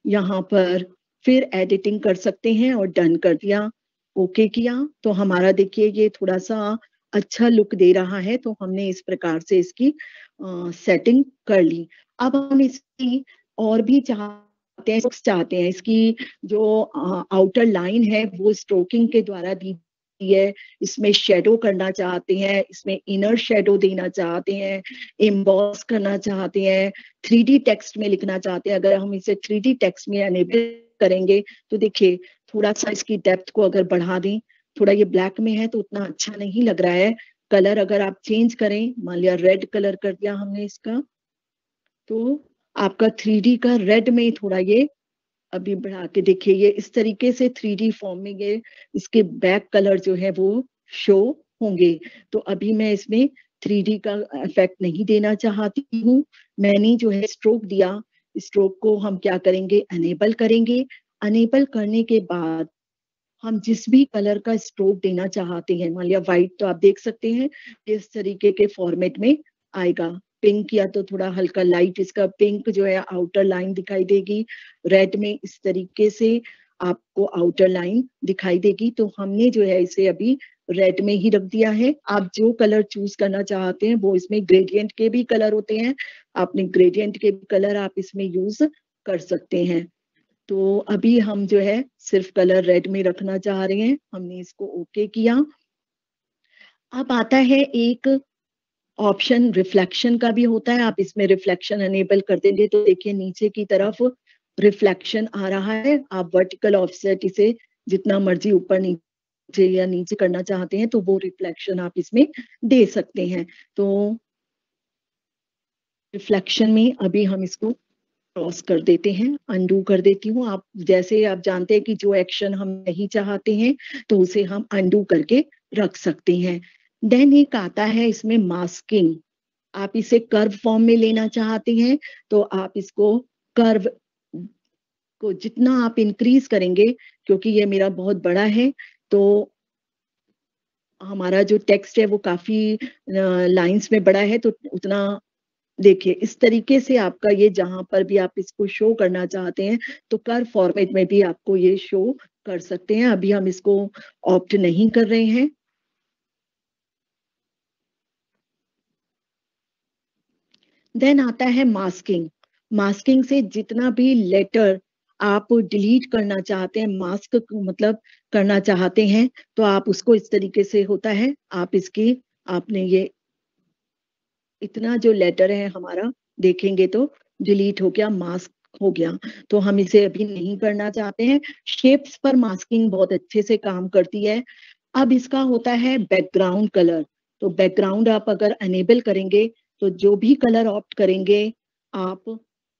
यहाँ पर फिर एडिटिंग कर सकते हैं और डन कर दिया, ओके किया, तो हमारा देखिए ये थोड़ा सा अच्छा लुक दे रहा है। तो हमने इस प्रकार से इसकी सेटिंग कर ली। अब हम इसकी और भी चाहते हैं इसकी जो आउटर लाइन है वो स्ट्रोकिंग के द्वारा दी है, इसमें शेडो करना चाहते हैं, इसमें इनर शेडो देना चाहते हैं, एम्बॉस करना चाहते हैं, 3D टेक्स्ट में लिखना चाहते हैं। अगर हम इसे 3D टेक्स्ट में एनेबल करेंगे तो देखिए थोड़ा सा इसकी डेप्थ को अगर बढ़ा दें, थोड़ा ये ब्लैक में है तो उतना अच्छा नहीं लग रहा है। कलर अगर आप चेंज करें, मान लिया रेड कलर कर दिया हमने इसका, तो आपका 3D का रेड में थोड़ा ये अभी बढ़ा के देखिए, ये इस तरीके से 3D फॉर्म में ये इसके बैक कलर जो है वो शो होंगे। तो अभी मैं इसमें 3D का इफेक्ट नहीं देना चाहती हूँ। मैंने जो है स्ट्रोक दिया, स्ट्रोक को हम क्या करेंगे, अनेबल करेंगे। अनेबल करने के बाद हम जिस भी कलर का स्ट्रोक देना चाहते हैं, मान लिया व्हाइट, तो आप देख सकते हैं इस तरीके के फॉर्मेट में आएगा। पिंक किया तो थोड़ा हल्का लाइट इसका पिंक जो है आउटर लाइन दिखाई देगी, रेड में इस तरीके से आपको आउटर लाइन दिखाई देगी। तो हमने जो है इसे अभी रेड में ही रख दिया है। आप जो कलर चूज करना चाहते हैं वो, इसमें ग्रेडियंट के भी कलर होते हैं, आपने ग्रेडियंट के भी कलर आप इसमें यूज कर सकते हैं। तो अभी हम जो है सिर्फ कलर रेड में रखना चाह रहे हैं, हमने इसको ओके किया। अब आता है एक ऑप्शन रिफ्लेक्शन का भी होता है, आप इसमें रिफ्लेक्शन अनेबल कर देंगे तो देखिए नीचे की तरफ रिफ्लेक्शन आ रहा है। आप वर्टिकल ऑफसेट इसे जितना मर्जी ऊपर नीचे या नीचे करना चाहते हैं तो वो रिफ्लेक्शन आप इसमें दे सकते हैं। तो रिफ्लेक्शन में अभी हम इसको क्रॉस कर देते हैं, अनडू कर देती हूँ। आप जैसे आप जानते हैं कि जो एक्शन हम नहीं चाहते हैं तो उसे हम अनडू करके रख सकते हैं। देन एक आता है इसमें मास्किंग। आप इसे कर्व फॉर्म में लेना चाहते हैं तो आप इसको कर्व को जितना आप इंक्रीज करेंगे, क्योंकि ये मेरा बहुत बड़ा है तो हमारा जो टेक्स्ट है वो काफी लाइंस में बड़ा है, तो उतना देखिए इस तरीके से आपका ये जहां पर भी आप इसको शो करना चाहते हैं तो कर्व फॉर्मेट में भी आपको ये शो कर सकते हैं। अभी हम इसको ऑप्ट नहीं कर रहे हैं। देन आता है मास्किंग। मास्किंग से जितना भी लेटर आप डिलीट करना चाहते हैं, मास्क मतलब करना चाहते हैं, तो आप उसको इस तरीके से होता है, आप इसकी आपने ये इतना जो लेटर है हमारा देखेंगे तो डिलीट हो गया, मास्क हो गया। तो हम इसे अभी नहीं करना चाहते हैं। शेप्स पर मास्किंग बहुत अच्छे से काम करती है। अब इसका होता है बैकग्राउंड कलर। तो बैकग्राउंड आप अगर अनेबल करेंगे तो जो भी कलर ऑप्ट करेंगे आप,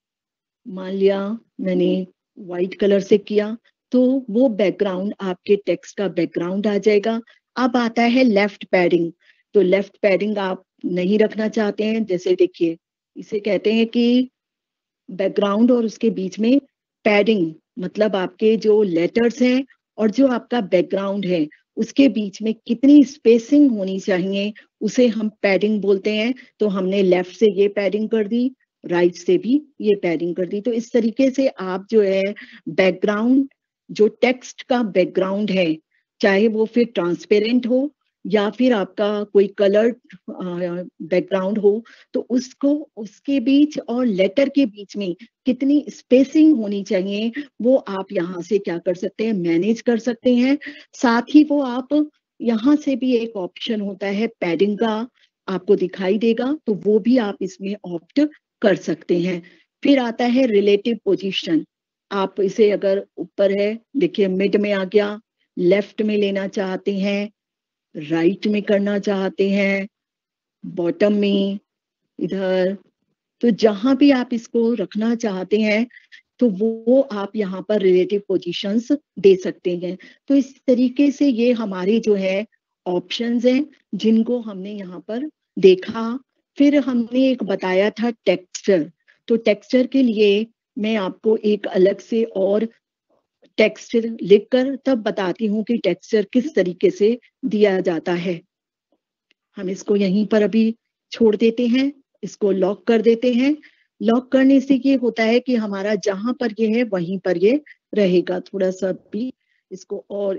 मान लिया मैंने व्हाइट कलर से किया तो वो बैकग्राउंड आपके टेक्स्ट का बैकग्राउंड आ जाएगा। अब आता है लेफ्ट पैडिंग। तो लेफ्ट पैडिंग आप नहीं रखना चाहते हैं, जैसे देखिए इसे कहते हैं कि बैकग्राउंड और उसके बीच में पैडिंग, मतलब आपके जो लेटर्स हैं और जो आपका बैकग्राउंड है उसके बीच में कितनी स्पेसिंग होनी चाहिए उसे हम पैडिंग बोलते हैं। तो हमने लेफ्ट से ये पैडिंग कर दी, राइट से भी ये पैडिंग कर दी। तो इस तरीके से आप जो है बैकग्राउंड, जो टेक्स्ट का बैकग्राउंड है, चाहे वो फिर ट्रांसपेरेंट हो या फिर आपका कोई कलर्ड बैकग्राउंड हो, तो उसको उसके बीच और लेटर के बीच में कितनी स्पेसिंग होनी चाहिए वो आप यहाँ से क्या कर सकते हैं, मैनेज कर सकते हैं। साथ ही वो आप यहाँ से भी एक ऑप्शन होता है पैडिंग का, आपको दिखाई देगा, तो वो भी आप इसमें ऑप्ट कर सकते हैं। फिर आता है रिलेटिव पोजीशन। आप इसे अगर ऊपर है, देखिए मिड में आ गया, लेफ्ट में लेना चाहते हैं, राइट में करना चाहते हैं, बॉटम में, इधर, तो जहां भी आप इसको रखना चाहते हैं तो वो आप यहाँ पर रिलेटिव पोजीशंस दे सकते हैं। तो इस तरीके से ये हमारे जो है ऑप्शंस हैं जिनको हमने यहाँ पर देखा। फिर हमने एक बताया था टेक्सचर। तो टेक्सचर के लिए मैं आपको एक अलग से और टेक्सचर लिखकर तब बताती हूँ कि टेक्सचर किस तरीके से दिया जाता है। हम इसको यहीं पर अभी छोड़ देते हैं, इसको लॉक कर देते हैं। लॉक करने से ये होता है कि हमारा जहां पर ये है वहीं पर ये रहेगा। थोड़ा सा भी इसको और,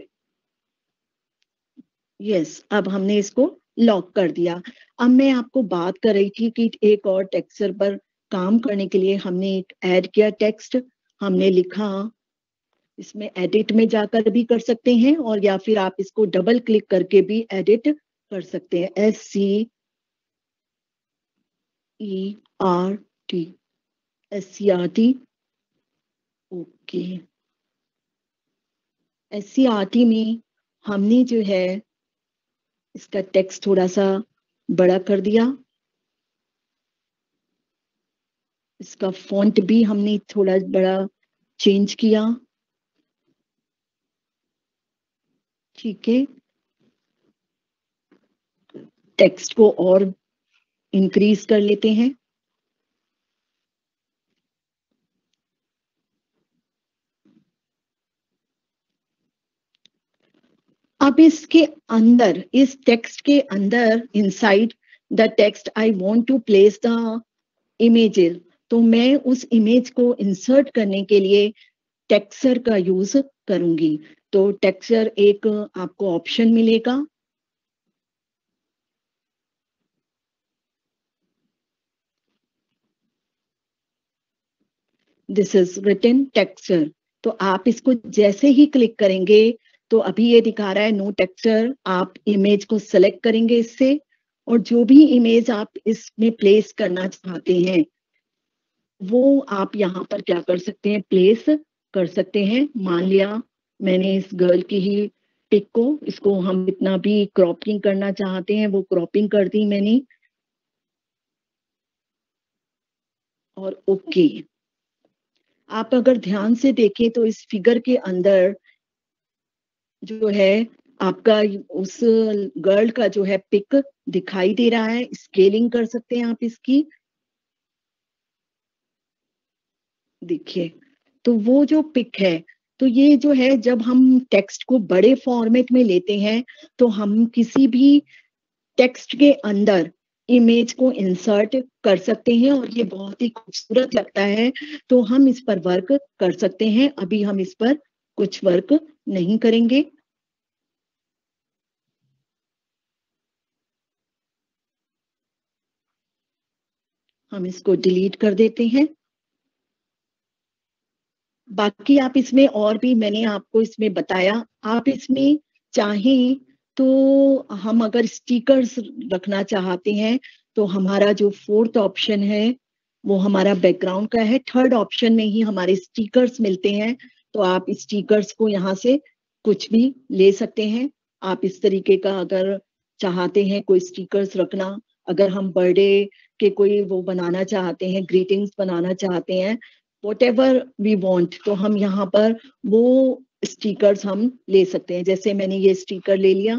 यस, अब हमने इसको लॉक कर दिया। अब मैं आपको बात कर रही थी कि एक और टेक्सचर पर काम करने के लिए हमने एक ऐड किया टेक्स्ट, हमने लिखा, इसमें एडिट में जाकर भी कर सकते हैं और या फिर आप इसको डबल क्लिक करके भी एडिट कर सकते हैं। SCERT, SCRT, okay. SCRT में हमने जो है इसका टेक्स्ट थोड़ा सा बड़ा कर दिया, इसका फॉन्ट भी हमने थोड़ा बड़ा चेंज किया, ठीक है। टेक्स्ट को और इंक्रीज कर लेते हैं। अब इसके अंदर, इस टेक्स्ट के अंदर, inside the text I want to place the images, तो मैं उस इमेज को इंसर्ट करने के लिए टेक्सचर का यूज करूंगी। तो टेक्सचर एक आपको ऑप्शन मिलेगा, दिस इज रिटन टेक्सचर। तो आप इसको जैसे ही क्लिक करेंगे तो अभी ये दिखा रहा है नो टेक्सचर। आप इमेज को सेलेक्ट करेंगे इससे, और जो भी इमेज आप इसमें प्लेस करना चाहते हैं वो आप यहाँ पर क्या कर सकते हैं, प्लेस कर सकते हैं। मान लिया मैंने इस गर्ल की ही पिक को, इसको हम इतना भी क्रॉपिंग करना चाहते हैं वो क्रॉपिंग कर दी मैंने, और ओके। आप अगर ध्यान से देखें तो इस फिगर के अंदर जो है आपका उस गर्ल का जो है पिक दिखाई दे रहा है। स्केलिंग कर सकते हैं आप इसकी, देखिए। तो वो जो पिक है, तो ये जो है जब हम टेक्स्ट को बड़े फॉर्मेट में लेते हैं तो हम किसी भी टेक्स्ट के अंदर इमेज को इंसर्ट कर सकते हैं और ये बहुत ही खूबसूरत लगता है। तो हम इस पर वर्क कर सकते हैं। अभी हम इस पर कुछ वर्क नहीं करेंगे। हम इसको डिलीट कर देते हैं। बाकी आप इसमें और भी, मैंने आपको इसमें बताया, आप इसमें चाहें तो हम अगर स्टिकर्स रखना चाहते हैं तो हमारा जो फोर्थ ऑप्शन है वो हमारा बैकग्राउंड का है। थर्ड ऑप्शन में ही हमारे स्टिकर्स मिलते हैं। तो आप स्टिकर्स को यहाँ से कुछ भी ले सकते हैं। आप इस तरीके का अगर चाहते हैं कोई स्टिकर्स रखना, अगर हम बर्थडे के कोई वो बनाना चाहते हैं, ग्रीटिंग्स बनाना चाहते हैं, whatever we want, तो हम यहाँ पर वो स्टिकर्स हम ले सकते हैं। जैसे मैंने ये स्टिकर ले लिया,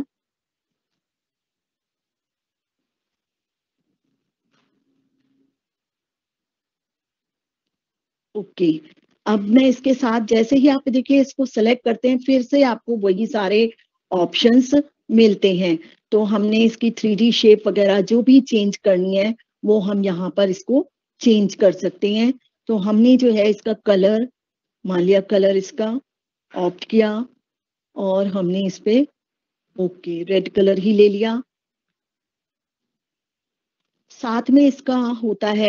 ओके। अब मैं इसके साथ जैसे ही आप देखिए इसको सेलेक्ट करते हैं फिर से आपको वही सारे ऑप्शंस मिलते हैं। तो हमने इसकी 3D शेप वगैरह जो भी चेंज करनी है वो हम यहाँ पर इसको चेंज कर सकते हैं। तो हमने जो है इसका कलर, मान लिया कलर इसका ऑप्ट किया और हमने इस पे ओके रेड कलर ही ले लिया। साथ में इसका होता है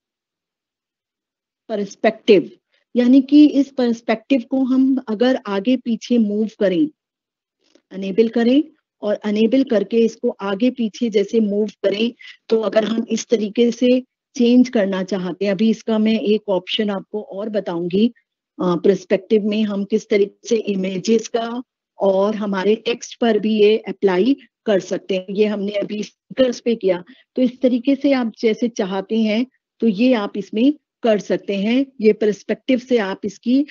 पर्सपेक्टिव, यानी कि इस पर्सपेक्टिव को हम अगर आगे पीछे मूव करें, अनेबल करें और अनेबल करके इसको आगे पीछे जैसे मूव करें, तो अगर हम इस तरीके से चेंज करना चाहते हैं, अभी इसका मैं एक ऑप्शन आपको और बताऊंगी। पर्सपेक्टिव में हम किस तरीके से इमेजेस का और हमारे टेक्स्ट पर भी ये अप्लाई कर सकते हैं। ये हमने अभी स्टिकर्स पे किया, तो इस तरीके से आप जैसे चाहते हैं तो ये आप इसमें कर सकते हैं। ये पर्सपेक्टिव से आप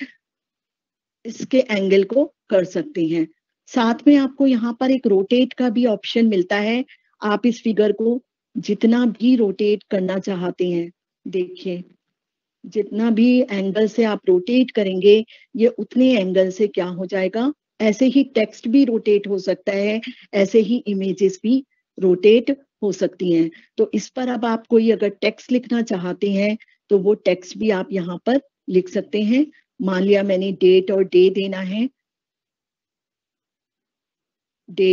इसके एंगल को कर सकते हैं। साथ में आपको यहाँ पर एक रोटेट का भी ऑप्शन मिलता है। आप इस फिगर को जितना भी रोटेट करना चाहते हैं, देखिए जितना भी एंगल से आप रोटेट करेंगे ये उतने एंगल से क्या हो जाएगा, ऐसे ही टेक्स्ट भी रोटेट हो सकता है, ऐसे ही इमेजेस भी रोटेट हो सकती हैं। तो इस पर अब आप कोई अगर टेक्स्ट लिखना चाहते हैं तो वो टेक्स्ट भी आप यहाँ पर लिख सकते हैं। मान लिया मैंने डेट और डे देना है, डे,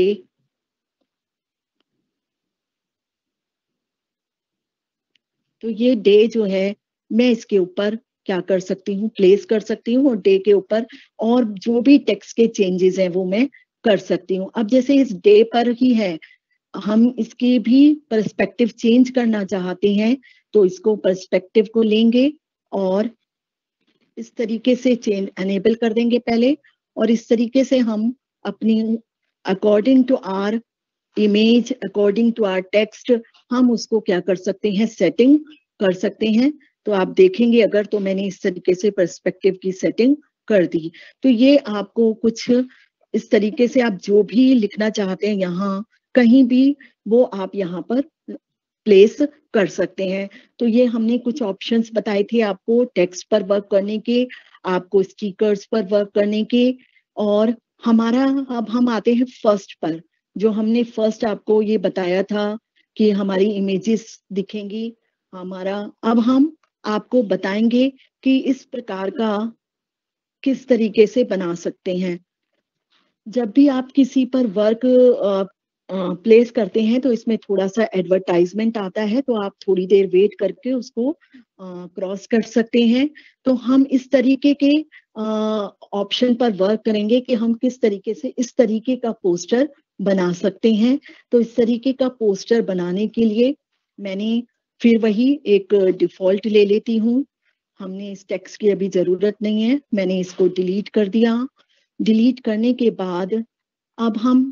तो ये डे जो है मैं इसके ऊपर क्या कर सकती हूँ, प्लेस कर सकती हूँ, और डे के ऊपर और जो भी टेक्स्ट के चेंजेस हैं वो मैं कर सकती हूँ। अब जैसे इस डे पर ही है, हम इसकी भी पर्सपेक्टिव चेंज करना चाहते हैं, तो इसको पर्सपेक्टिव को लेंगे और इस तरीके से चेंज एनेबल कर देंगे पहले, और इस तरीके से हम अपनी according to our image, according to our text, हम उसको क्या कर सकते हैं, सेटिंग कर सकते हैं। तो आप देखेंगे अगर, तो मैंने इस तरीके से पर्सपेक्टिव की सेटिंग कर दी। तो ये आपको कुछ इस तरीके से आप जो भी लिखना चाहते हैं यहाँ कहीं भी, वो आप यहाँ पर प्लेस कर सकते हैं। तो ये हमने कुछ ऑप्शंस बताए थे आपको टेक्स्ट पर वर्क करने के, आपको स्टिकर्स पर वर्क करने के, और हमारा अब हम आते हैं फर्स्ट पर। जो हमने फर्स्ट आपको ये बताया था कि हमारी इमेजेस दिखेंगी हमारा, अब हम आपको बताएंगे कि इस प्रकार का किस तरीके से बना सकते हैं। जब भी आप किसी पर वर्क प्लेस करते हैं तो इसमें थोड़ा सा एडवर्टाइजमेंट आता है, तो आप थोड़ी देर वेट करके उसको क्रॉस कर सकते हैं। तो हम इस तरीके के ऑप्शन पर वर्क करेंगे कि हम किस तरीके से इस तरीके का पोस्टर बना सकते हैं। तो इस तरीके का पोस्टर बनाने के लिए मैंने फिर वही एक डिफॉल्ट ले लेती हूँ। हमने इस टेक्स्ट की अभी जरूरत नहीं है, मैंने इसको डिलीट कर दिया। डिलीट करने के बाद अब हम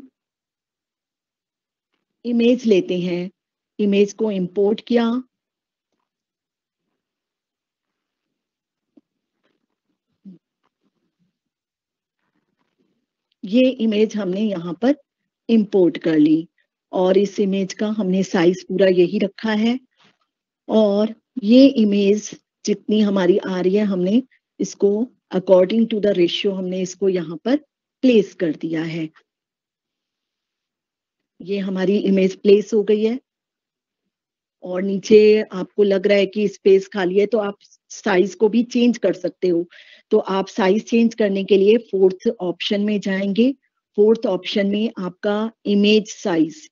इमेज लेते हैं, इमेज को इंपोर्ट किया, ये इमेज हमने यहाँ पर इंपोर्ट कर ली, और इस इमेज का हमने साइज पूरा यही रखा है, और ये इमेज जितनी हमारी आ रही है हमने इसको अकॉर्डिंग टू द रेशियो हमने इसको यहाँ पर प्लेस कर दिया है। ये हमारी इमेज प्लेस हो गई है, और नीचे आपको लग रहा है कि स्पेस खाली है तो आप साइज को भी चेंज कर सकते हो। तो आप साइज चेंज करने के लिए फोर्थ ऑप्शन में जाएंगे। फोर्थ ऑप्शन में आपका इमेज साइज,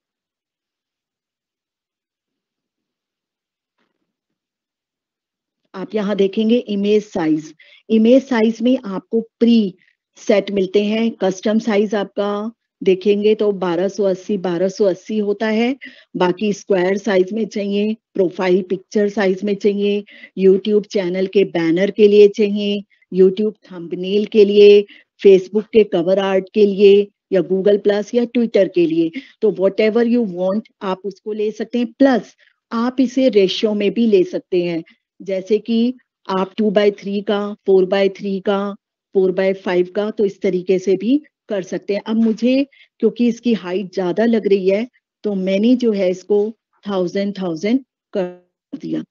आप यहाँ देखेंगे इमेज साइज। इमेज साइज में आपको प्री सेट मिलते हैं, कस्टम साइज आपका देखेंगे तो 1280 होता है। बाकी स्क्वायर साइज में चाहिए, प्रोफाइल पिक्चर साइज में चाहिए, यूट्यूब चैनल के बैनर के लिए चाहिए, यूट्यूब थंबनेल के लिए, फेसबुक के कवर आर्ट के लिए, या गूगल प्लस या ट्विटर के लिए। तो वॉट एवर यू वॉन्ट आप उसको ले सकते हैं। प्लस आप इसे रेशियो में भी ले सकते हैं, जैसे कि आप 2/3 का, 4/3 का, 4/5 का, तो इस तरीके से भी कर सकते हैं। अब मुझे क्योंकि इसकी हाइट ज्यादा लग रही है तो मैंने जो है इसको 1000 कर दिया।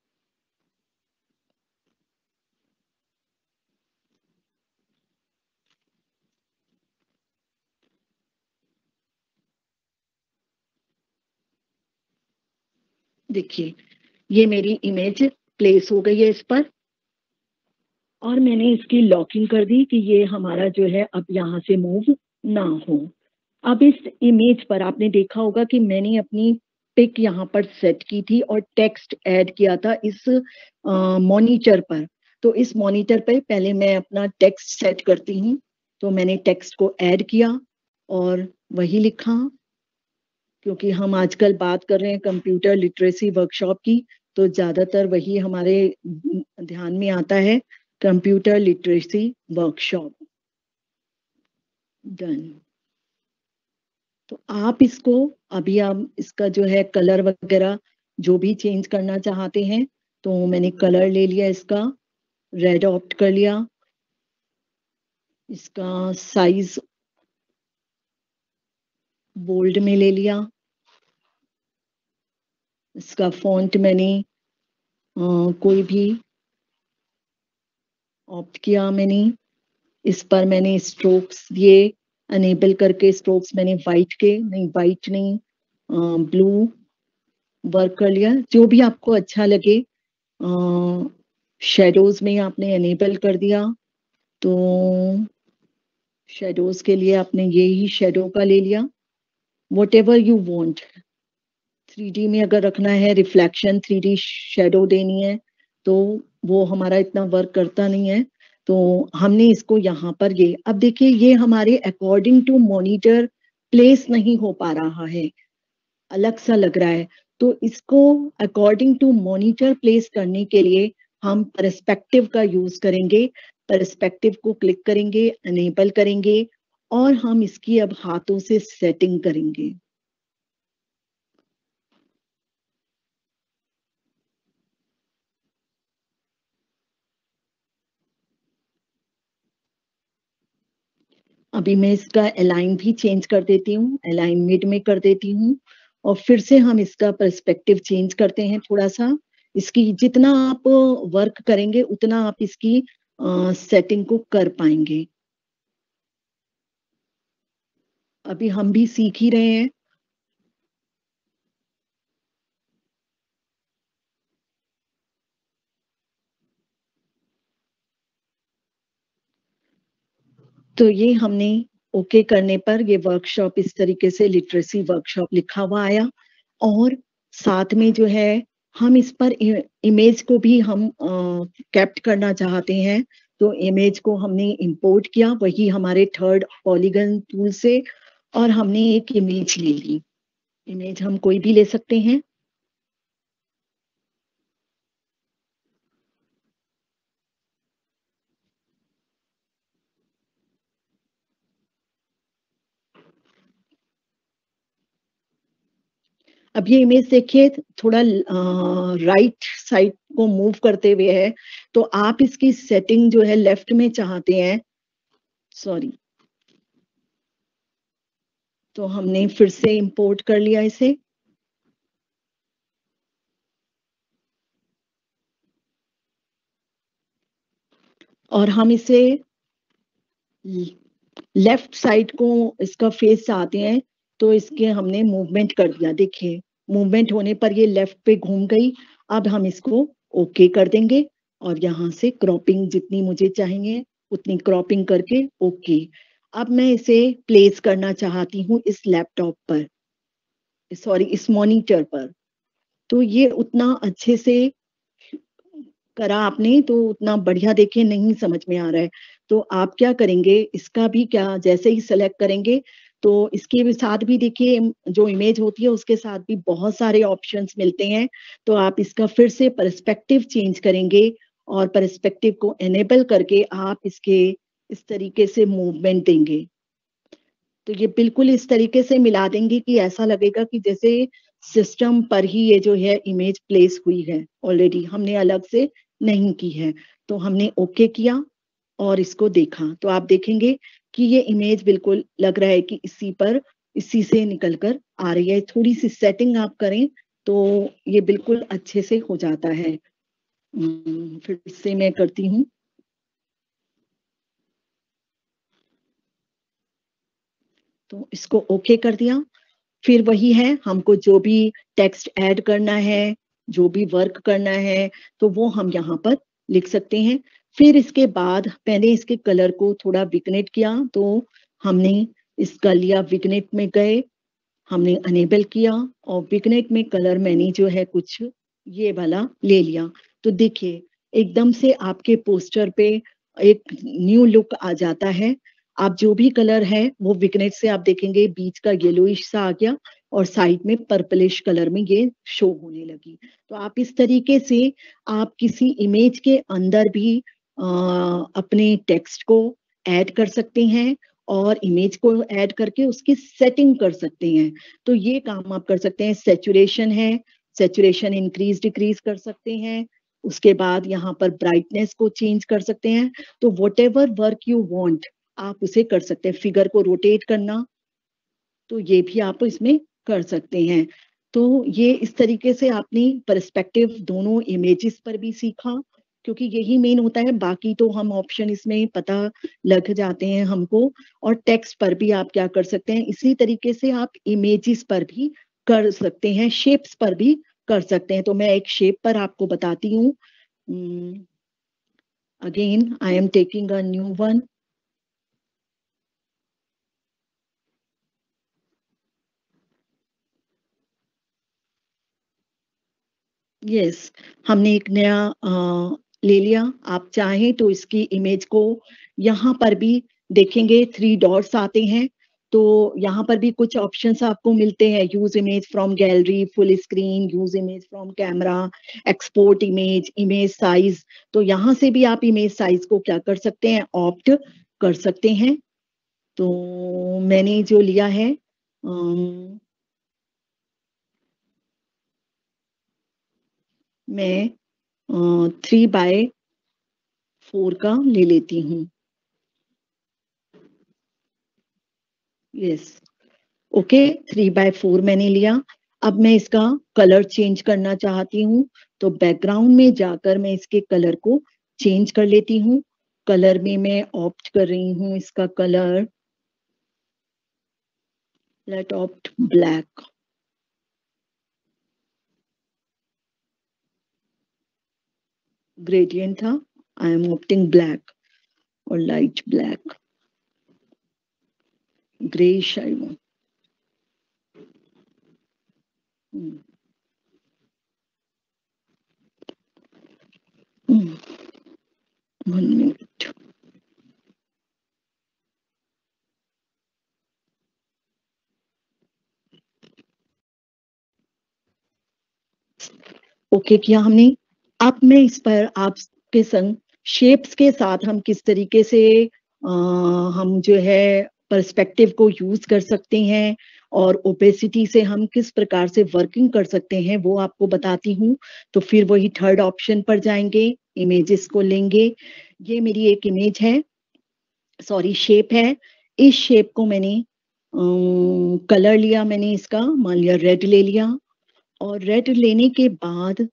देखिए ये मेरी इमेज प्लेस हो गई है इस पर, और मैंने इसकी लॉकिंग कर दी कि ये हमारा जो है अब यहाँ से मूव ना हो। अब इस इमेज पर आपने देखा होगा कि मैंने अपनी पिक यहाँ पर सेट की थी और टेक्स्ट ऐड किया था इस मॉनिटर पर। तो इस मॉनिटर पर पहले मैं अपना टेक्स्ट सेट करती हूँ। तो मैंने टेक्स्ट को ऐड किया और वही लिखा, क्योंकि हम आजकल बात कर रहे हैं कंप्यूटर लिटरेसी वर्कशॉप की, तो ज्यादातर वही हमारे ध्यान में आता है, कंप्यूटर लिटरेसी वर्कशॉप। डन। तो आप इसको अभी आप इसका जो है कलर वगैरह जो भी चेंज करना चाहते हैं, तो मैंने कलर ले लिया, इसका रेड ऑप्ट कर लिया, इसका साइज बोल्ड में ले लिया, इसका फॉन्ट मैंने कोई भी ऑप्ट किया मैंने। इस पर मैंने स्ट्रोक्स दिए, अनेबल करके स्ट्रोक्स मैंने वाइट के, नहीं वाइट नहीं, ब्लू वर्क कर लिया, जो भी आपको अच्छा लगे। शेडोज में आपने एनेबल कर दिया, तो शेडोज के लिए आपने यही शेडो का ले लिया, what ever you want. 3D में अगर रखना है, रिफ्लेक्शन 3D शेडो देनी है, तो वो हमारा इतना वर्क करता नहीं है, तो हमने इसको यहाँ पर ये, अब देखिए ये हमारे अकॉर्डिंग टू मॉनिटर प्लेस नहीं हो पा रहा है, अलग सा लग रहा है। तो इसको अकॉर्डिंग टू मॉनिटर प्लेस करने के लिए हम पर्सपेक्टिव का यूज करेंगे। पर्सपेक्टिव को क्लिक करेंगे, अनेबल करेंगे, और हम इसकी अब हाथों से सेटिंग करेंगे। अभी मैं इसका अलाइन भी चेंज कर देती हूँ, अलाइन मिड में कर देती हूँ, और फिर से हम इसका पर्सपेक्टिव चेंज करते हैं थोड़ा सा। इसकी जितना आप वर्क करेंगे उतना आप इसकी सेटिंग को कर पाएंगे। अभी हम भी सीख ही रहे हैं। तो ये हमने ओके करने पर ये वर्कशॉप इस तरीके से लिटरेसी वर्कशॉप लिखा हुआ आया, और साथ में जो है हम इस पर इमेज को भी हम कैप्ट करना चाहते हैं, तो इमेज को हमने इंपोर्ट किया वही हमारे थर्ड पॉलीगन टूल से, और हमने एक इमेज ले ली। इमेज हम कोई भी ले सकते हैं। अब ये इमेज देखिए थोड़ा राइट साइड को मूव करते हुए है, तो आप इसकी सेटिंग जो है लेफ्ट में चाहते हैं, सॉरी, तो हमने फिर से इंपोर्ट कर लिया इसे। और हम इसे लेफ्ट साइड को इसका फेस चाहते हैं, तो इसके हमने मूवमेंट कर दिया। देखिए मूवमेंट होने पर ये लेफ्ट पे घूम गई। अब हम इसको ओके कर देंगे, और यहाँ से क्रॉपिंग जितनी मुझे चाहिए उतनी क्रॉपिंग करके ओके। अब मैं इसे प्लेस करना चाहती हूँ इस लैपटॉप पर, सॉरी इस मॉनिटर पर। तो ये उतना अच्छे से करा आपने, तो उतना बढ़िया देखिए नहीं समझ में आ रहा है। तो आप क्या करेंगे, इसका भी क्या जैसे ही सेलेक्ट करेंगे, तो इसके भी साथ भी देखिए जो इमेज होती है उसके साथ भी बहुत सारे ऑप्शंस मिलते हैं। तो आप इसका फिर से पर्सपेक्टिव चेंज करेंगे, और पर्सपेक्टिव को एनेबल करके आप इसके इस तरीके से मूवमेंट देंगे, तो ये बिल्कुल इस तरीके से मिला देंगे कि ऐसा लगेगा कि जैसे सिस्टम पर ही ये जो है इमेज प्लेस हुई है, ऑलरेडी हमने अलग से नहीं की है। तो हमने ओके किया और इसको देखा, तो आप देखेंगे कि ये इमेज बिल्कुल लग रहा है कि इसी से निकल कर आ रही है। थोड़ी सी सेटिंग आप करें तो ये बिल्कुल अच्छे से हो जाता है। फिर से मैं करती हूँ। तो इसको ओके कर दिया। फिर वही है, हमको जो भी टेक्स्ट ऐड करना है, जो भी वर्क करना है, तो वो हम यहाँ पर लिख सकते हैं। फिर इसके बाद मैंने इसके कलर को थोड़ा विग्नेट किया, तो हमने इसका लिया, विग्नेट में गए, हमने अनेबल किया, और विग्नेट में कलर मैंने जो है कुछ ये वाला ले लिया। तो देखिए एकदम से आपके पोस्टर पे एक न्यू लुक आ जाता है। आप जो भी कलर है वो विग्नेट से आप देखेंगे बीच का येलोइश सा आ गया, और साइड में पर्पलिश कलर में ये शो होने लगी। तो आप इस तरीके से आप किसी इमेज के अंदर भी अपने टेक्स्ट को ऐड कर सकते हैं, और इमेज को ऐड करके उसकी सेटिंग कर सकते हैं। तो ये काम आप कर सकते हैं। सैचुरेशन है, सैचुरेशन इंक्रीज डिक्रीज कर सकते हैं। उसके बाद यहाँ पर ब्राइटनेस को चेंज कर सकते हैं। तो whatever work you want आप उसे कर सकते हैं। फिगर को रोटेट करना, तो ये भी आप इसमें कर सकते हैं। तो ये इस तरीके से आपने पर्सपेक्टिव दोनों इमेजेस पर भी सीखा, क्योंकि यही मेन होता है, बाकी तो हम ऑप्शन इसमें पता लग जाते हैं हमको। और टेक्स्ट पर भी आप क्या कर सकते हैं, इसी तरीके से आप इमेजेस पर भी कर सकते हैं, शेप्स पर भी कर सकते हैं। तो मैं एक शेप पर आपको बताती हूँ। Again, I am taking a new one. Yes, हमने एक नया ले लिया। आप चाहें तो इसकी इमेज को यहाँ पर भी देखेंगे 3 डॉट्स आते हैं, तो यहाँ पर भी कुछ ऑप्शंस आपको मिलते हैं। Use image from gallery, full screen, use image from camera, export image, image size. तो यहाँ से भी आप इमेज साइज को क्या कर सकते हैं, ऑप्ट कर सकते हैं। तो मैंने जो लिया है मैं 3x4 का ले लेती हूँ। यस, ओके, 3x4 मैंने लिया। अब मैं इसका कलर चेंज करना चाहती हूँ, तो बैकग्राउंड में जाकर मैं इसके कलर को चेंज कर लेती हूँ। कलर में मैं ऑप्ट कर रही हूँ इसका colour, let opt black. Gradient था, आई एम ऑप्टिंग ब्लैक और light black, greyish I want. One minute. Okay किया हमने। अब मैं इस पर आपके संग शेप्स के साथ हम किस तरीके से हम जो है पर्सपेक्टिव को यूज कर सकते हैं और ओपेसिटी से हम किस प्रकार से वर्किंग कर सकते हैं वो आपको बताती हूँ। तो फिर वही थर्ड ऑप्शन पर जाएंगे, इमेजेस को लेंगे। ये मेरी एक इमेज है, सॉरी शेप है। इस शेप को मैंने कलर लिया, मैंने इसका मान लिया रेड ले लिया। और रेड लेने के बाद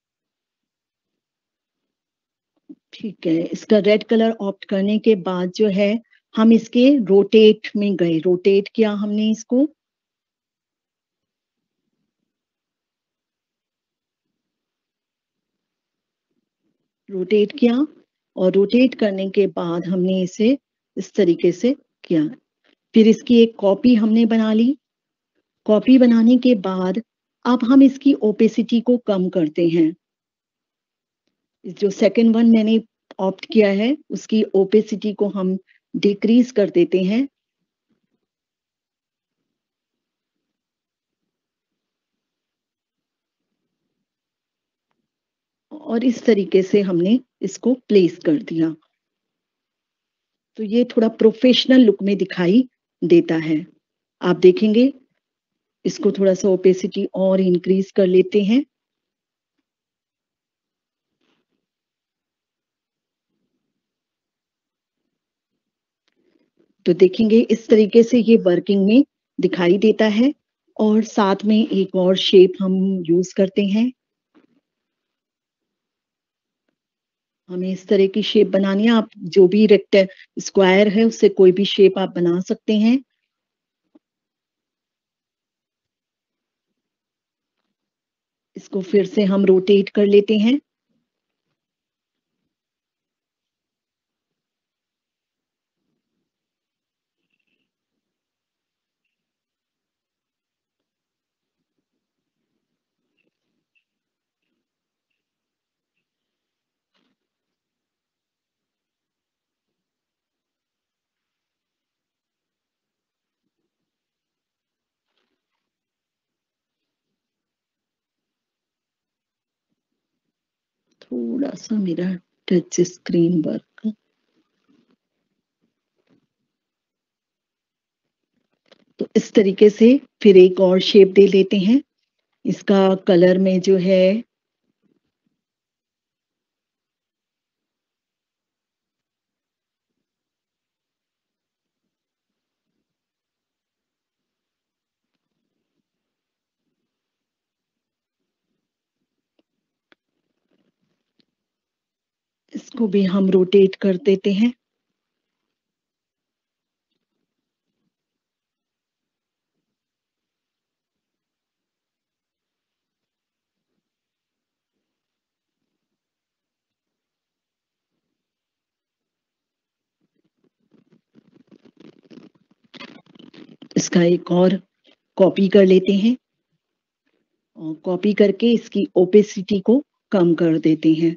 ठीक है, इसका रेड कलर ऑप्ट करने के बाद जो है हम इसके रोटेट में गए, रोटेट किया हमने इसको। रोटेट किया और रोटेट करने के बाद हमने इसे इस तरीके से किया। फिर इसकी एक कॉपी हमने बना ली। कॉपी बनाने के बाद अब हम इसकी ओपेसिटी को कम करते हैं। जो सेकंड वन मैंने ऑप्ट किया है उसकी ओपेसिटी को हम डिक्रीज कर देते हैं। और इस तरीके से हमने इसको प्लेस कर दिया, तो ये थोड़ा प्रोफेशनल लुक में दिखाई देता है। आप देखेंगे इसको थोड़ा सा ओपेसिटी और इंक्रीज कर लेते हैं। तो देखेंगे इस तरीके से ये वर्किंग में दिखाई देता है। और साथ में एक और शेप हम यूज करते हैं। हमें इस तरह की शेप बनानी है, आप जो भी रेक्ट स्क्वायर है उससे कोई भी शेप आप बना सकते हैं। इसको फिर से हम रोटेट कर लेते हैं। थोड़ा सा मेरा टच स्क्रीन वर्क, तो इस तरीके से फिर एक और शेप दे लेते हैं। इसका कलर में जो है इसको भी हम रोटेट कर देते हैं। इसका एक और कॉपी कर लेते हैं और कॉपी करके इसकी ओपेसिटी को कम कर देते हैं।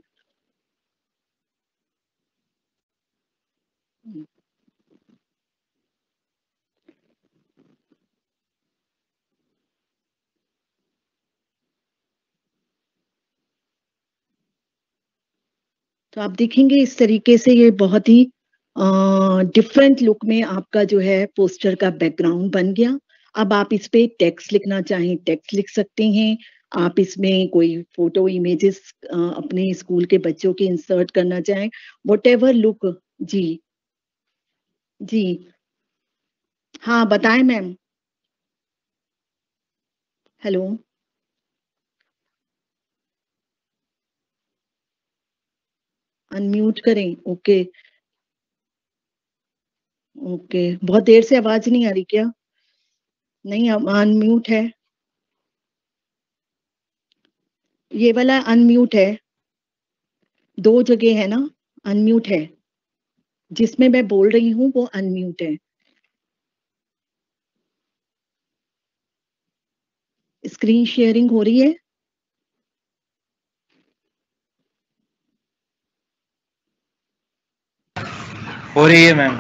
तो आप देखेंगे इस तरीके से ये बहुत ही डिफरेंट लुक में आपका जो है पोस्टर का बैकग्राउंड बन गया। अब आप इस पे टेक्स्ट लिखना चाहें टेक्स्ट लिख सकते हैं। आप इसमें कोई फोटो इमेजेस अपने स्कूल के बच्चों के इंसर्ट करना चाहें, व्हाटएवर लुक। जी जी हाँ बताएं मैम। हेलो। अनम्यूट करें। ओके ओके, बहुत देर से आवाज नहीं आ रही क्या? नहीं, अब अनम्यूट है। ये वाला अनम्यूट है, दो जगह है ना, अनम्यूट है। जिसमें मैं बोल रही हूँ वो अनम्यूट है। स्क्रीन शेयरिंग हो रही है। हो रही है मैम।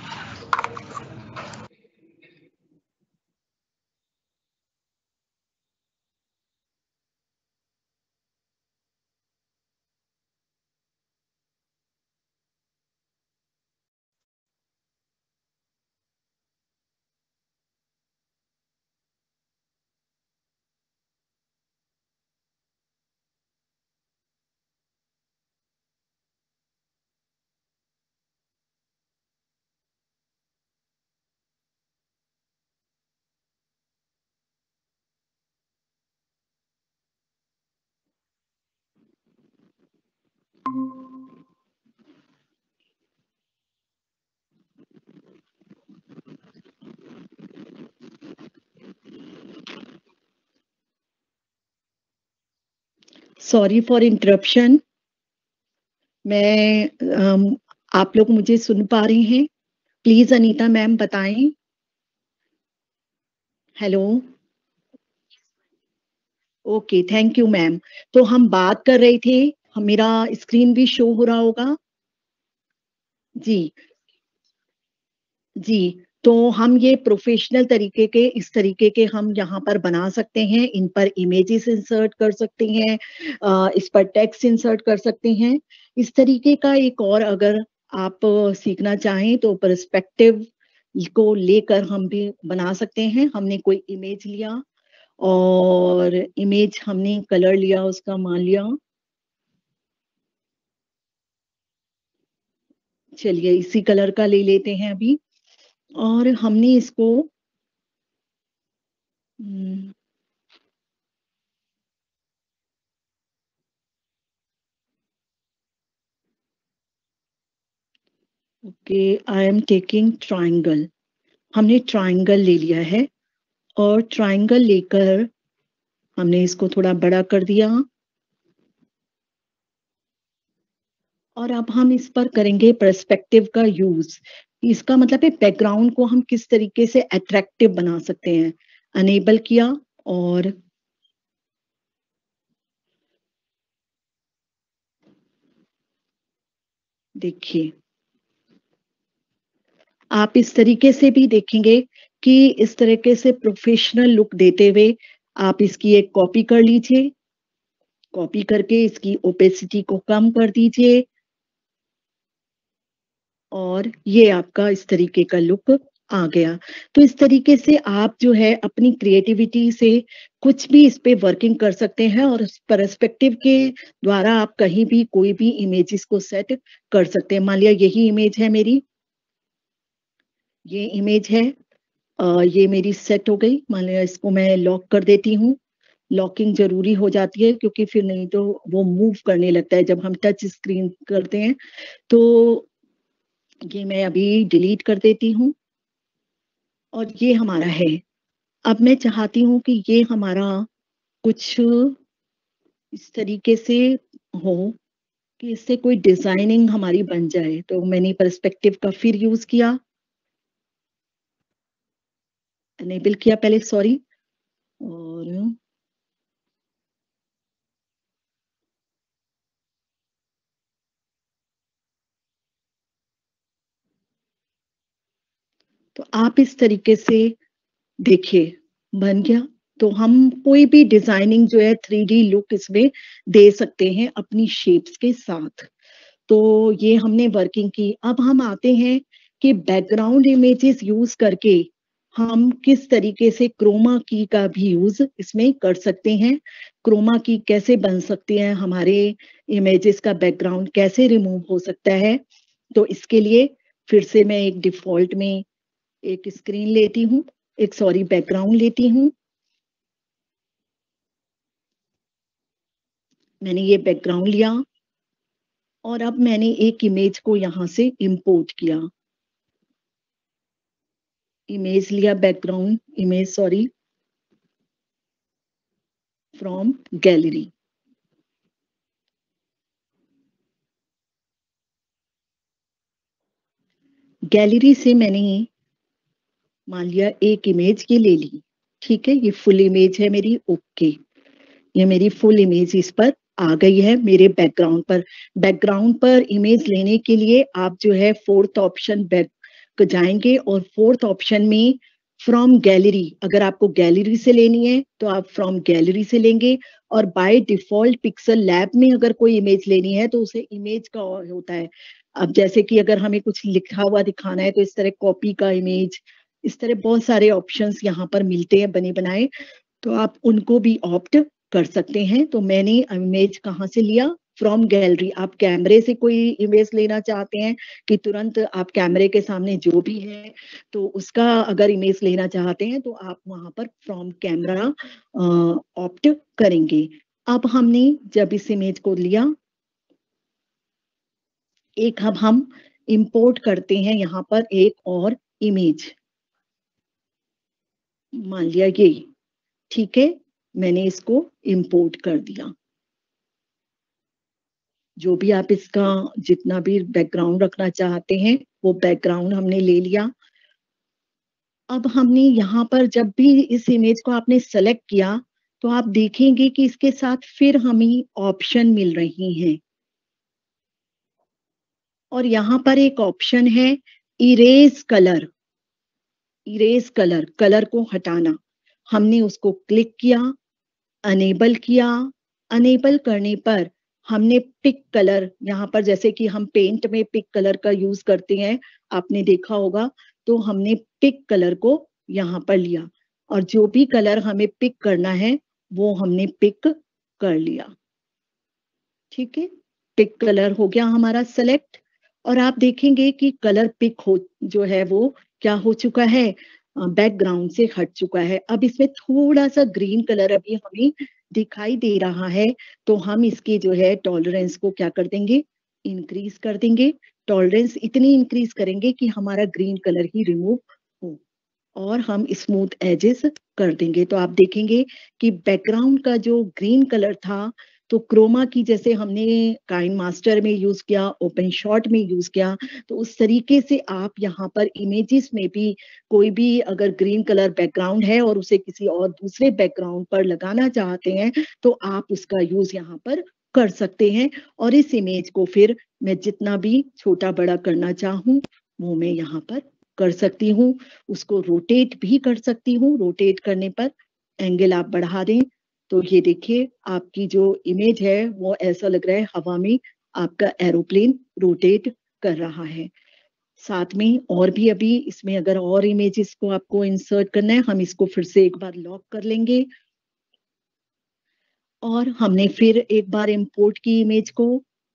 Sorry for interruption. मैं आप लोग मुझे सुन पा रहे हैं? प्लीज अनीता मैम बताएं। Hello. Okay, thank you ma'am. तो हम बात कर रहे थे, मेरा स्क्रीन भी शो हो रहा होगा। जी जी। तो हम ये प्रोफेशनल तरीके के, इस तरीके के हम यहाँ पर बना सकते हैं। इन पर इमेजेस इंसर्ट कर सकते हैं, इस पर टेक्स्ट इंसर्ट कर सकते हैं। इस तरीके का एक और अगर आप सीखना चाहें तो पर्सपेक्टिव को लेकर हम भी बना सकते हैं। हमने कोई इमेज लिया और इमेज हमने कलर लिया, उसका मान लिया, चलिए इसी कलर का ले लेते हैं अभी। और हमने इसको okay, I am taking triangle. हमने ट्राइंगल ले लिया है और ट्राइंगल लेकर हमने इसको थोड़ा बड़ा कर दिया। और अब हम इस पर करेंगे पर्सपेक्टिव का यूज। इसका मतलब है बैकग्राउंड को हम किस तरीके से अट्रैक्टिव बना सकते हैं। अनेबल किया और देखिए आप इस तरीके से भी देखेंगे कि इस तरीके से प्रोफेशनल लुक देते हुए आप इसकी एक कॉपी कर लीजिए। कॉपी करके इसकी ओपेसिटी को कम कर दीजिए और ये आपका इस तरीके का लुक आ गया। तो इस तरीके से आप जो है अपनी क्रिएटिविटी से कुछ भी इस पे वर्किंग कर सकते हैं और पर्सपेक्टिव के द्वारा आप कहीं भी कोई भी इमेजेस को सेट कर सकते हैं। मान लिया यही इमेज है मेरी, ये इमेज है, ये मेरी सेट हो गई। मान लिया इसको मैं लॉक कर देती हूँ। लॉकिंग जरूरी हो जाती है क्योंकि फिर नहीं तो वो मूव करने लगता है जब हम टच स्क्रीन करते हैं। तो ये मैं अभी डिलीट कर देती हूँ और ये हमारा है। अब मैं चाहती हूँ कि ये हमारा कुछ इस तरीके से हो कि इससे कोई डिजाइनिंग हमारी बन जाए। तो मैंने पर्सपेक्टिव का फिर यूज किया। एनेबल किया पहले, सॉरी, और तो आप इस तरीके से देखिए बन गया। तो हम कोई भी डिजाइनिंग जो है 3D लुक इसमें दे सकते हैं अपनी शेप्स के साथ। तो ये हमने वर्किंग की। अब हम आते हैं कि बैकग्राउंड इमेजेस यूज करके हम किस तरीके से क्रोमा की का भी यूज इसमें कर सकते हैं। क्रोमा की कैसे बन सकती है, हमारे इमेजेस का बैकग्राउंड कैसे रिमूव हो सकता है। तो इसके लिए फिर से मैं एक डिफॉल्ट में एक स्क्रीन लेती हूँ, एक सॉरी बैकग्राउंड लेती हूँ। मैंने ये बैकग्राउंड लिया और अब मैंने एक इमेज को यहां से इंपोर्ट किया। इमेज लिया, background image, sorry, from gallery. Gallery से मैंने मान लिया एक इमेज की ले ली, ठीक है, ये फुल इमेज है मेरी, ओके। ये मेरी फुल इमेज इस पर आ गई है मेरे बैकग्राउंड पर। बैकग्राउंड पर इमेज लेने के लिए आप जो है फोर्थ ऑप्शन बैक जाएंगे और फोर्थ ऑप्शन में फ्रॉम गैलरी, अगर आपको गैलरी से लेनी है तो आप फ्रॉम गैलरी से लेंगे। और बाय डिफॉल्ट पिक्सल लैब में अगर कोई इमेज लेनी है तो उसे इमेज का होता है। अब जैसे कि अगर हमें कुछ लिखा हुआ दिखाना है तो इस तरह कॉपी का इमेज, इस तरह बहुत सारे ऑप्शंस यहाँ पर मिलते हैं बने बनाए, तो आप उनको भी ऑप्ट कर सकते हैं। तो मैंने इमेज कहाँ से लिया, फ्रॉम गैलरी। आप कैमरे से कोई इमेज लेना चाहते हैं कि तुरंत आप कैमरे के सामने जो भी है तो उसका अगर इमेज लेना चाहते हैं तो आप वहां पर फ्रॉम कैमरा ऑप्ट करेंगे। अब हमने जब इस इमेज को लिया, एक अब हम इंपोर्ट करते हैं यहाँ पर एक और इमेज, मान लिया ये, ठीक है, मैंने इसको इंपोर्ट कर दिया। जो भी आप इसका जितना भी बैकग्राउंड रखना चाहते हैं वो बैकग्राउंड हमने ले लिया। अब हमने यहाँ पर जब भी इस इमेज को आपने सेलेक्ट किया तो आप देखेंगे कि इसके साथ फिर हमें ऑप्शन मिल रही हैं। और यहाँ पर एक ऑप्शन है erase colour. Erase colour, colour को हटाना, हमने उसको क्लिक किया, अनेबल किया। अनेबल करने पर हमने पिक कलर, यहाँ पर जैसे कि हम पेंट में पिक कलर का यूज करते हैं, आपने देखा होगा, तो हमने पिक कलर को यहाँ पर लिया और जो भी कलर हमें पिक करना है वो हमने पिक कर लिया, ठीक है। पिक कलर हो गया हमारा सेलेक्ट। और आप देखेंगे कि कलर पिक हो जो है वो क्या हो चुका है, बैकग्राउंड से हट चुका है। अब इसमें थोड़ा सा ग्रीन कलर अभी हमें दिखाई दे रहा है, तो हम इसके जो है टॉलरेंस को क्या कर देंगे, इंक्रीज कर देंगे। टॉलरेंस इतनी इंक्रीज करेंगे कि हमारा ग्रीन कलर ही रिमूव हो और हम स्मूथ एजेस कर देंगे। तो आप देखेंगे कि बैकग्राउंड का जो ग्रीन कलर था तो क्रोमा की जैसे हमने काइन मास्टर में यूज किया, ओपन शॉट में यूज किया, तो उस तरीके से आप यहाँ पर इमेजेस में भी कोई भी अगर ग्रीन कलर बैकग्राउंड है और उसे किसी और दूसरे बैकग्राउंड पर लगाना चाहते हैं तो आप उसका यूज यहाँ पर कर सकते हैं। और इस इमेज को फिर मैं जितना भी छोटा बड़ा करना चाहूँ वो मैं यहाँ पर कर सकती हूँ। उसको रोटेट भी कर सकती हूँ, रोटेट करने पर एंगल आप बढ़ा दें तो ये देखिए आपकी जो इमेज है वो ऐसा लग रहा है हवा में आपका एरोप्लेन रोटेट कर रहा है। साथ में और भी अभी इसमें अगर और इमेजेस को आपको इंसर्ट करना है, हम इसको फिर से एक बार लॉक कर लेंगे। और हमने फिर एक बार इंपोर्ट की इमेज को,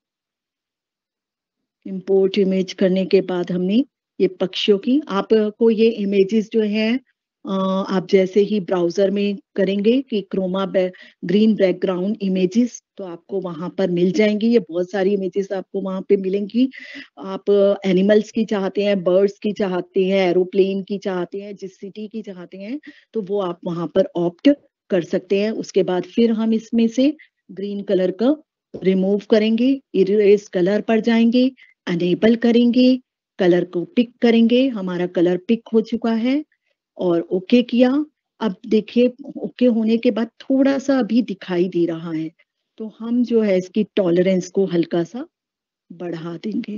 इंपोर्ट इमेज करने के बाद हमने ये पक्षियों की, आपको ये इमेजेस जो है आप जैसे ही ब्राउजर में करेंगे कि क्रोमा ग्रीन बैकग्राउंड इमेजेस तो आपको वहां पर मिल जाएंगी। ये बहुत सारी इमेजेस आपको वहां पे मिलेंगी। आप एनिमल्स की चाहते हैं, बर्ड्स की चाहते हैं, एरोप्लेन की चाहते हैं, जिस सिटी की चाहते हैं तो वो आप वहां पर ऑप्ट कर सकते हैं। उसके बाद फिर हम इसमें से ग्रीन कलर का रिमूव करेंगे, इरेज कलर पर जाएंगे, अनेबल करेंगे, कलर को पिक करेंगे, हमारा कलर पिक हो चुका है। और ओके किया। अब देखिए ओके होने के बाद थोड़ा सा अभी दिखाई दे रहा है, तो हम जो है इसकी टॉलरेंस को हल्का सा बढ़ा देंगे।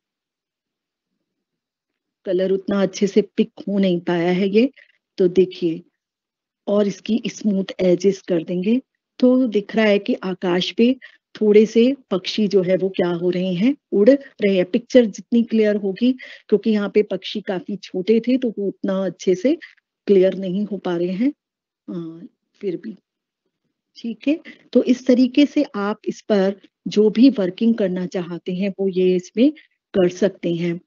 कलर उतना अच्छे से पिक हो नहीं पाया है ये, तो देखिए, और इसकी स्मूथ एजेस कर देंगे। तो दिख रहा है कि आकाश पे थोड़े से पक्षी जो है वो क्या हो रहे हैं, उड़ रहे हैं। पिक्चर जितनी क्लियर होगी, क्योंकि यहाँ पे पक्षी काफी छोटे थे तो वो उतना अच्छे से क्लियर नहीं हो पा रहे हैं। फिर भी ठीक है। तो इस तरीके से आप इस पर जो भी वर्किंग करना चाहते हैं वो ये इसमें कर सकते हैं।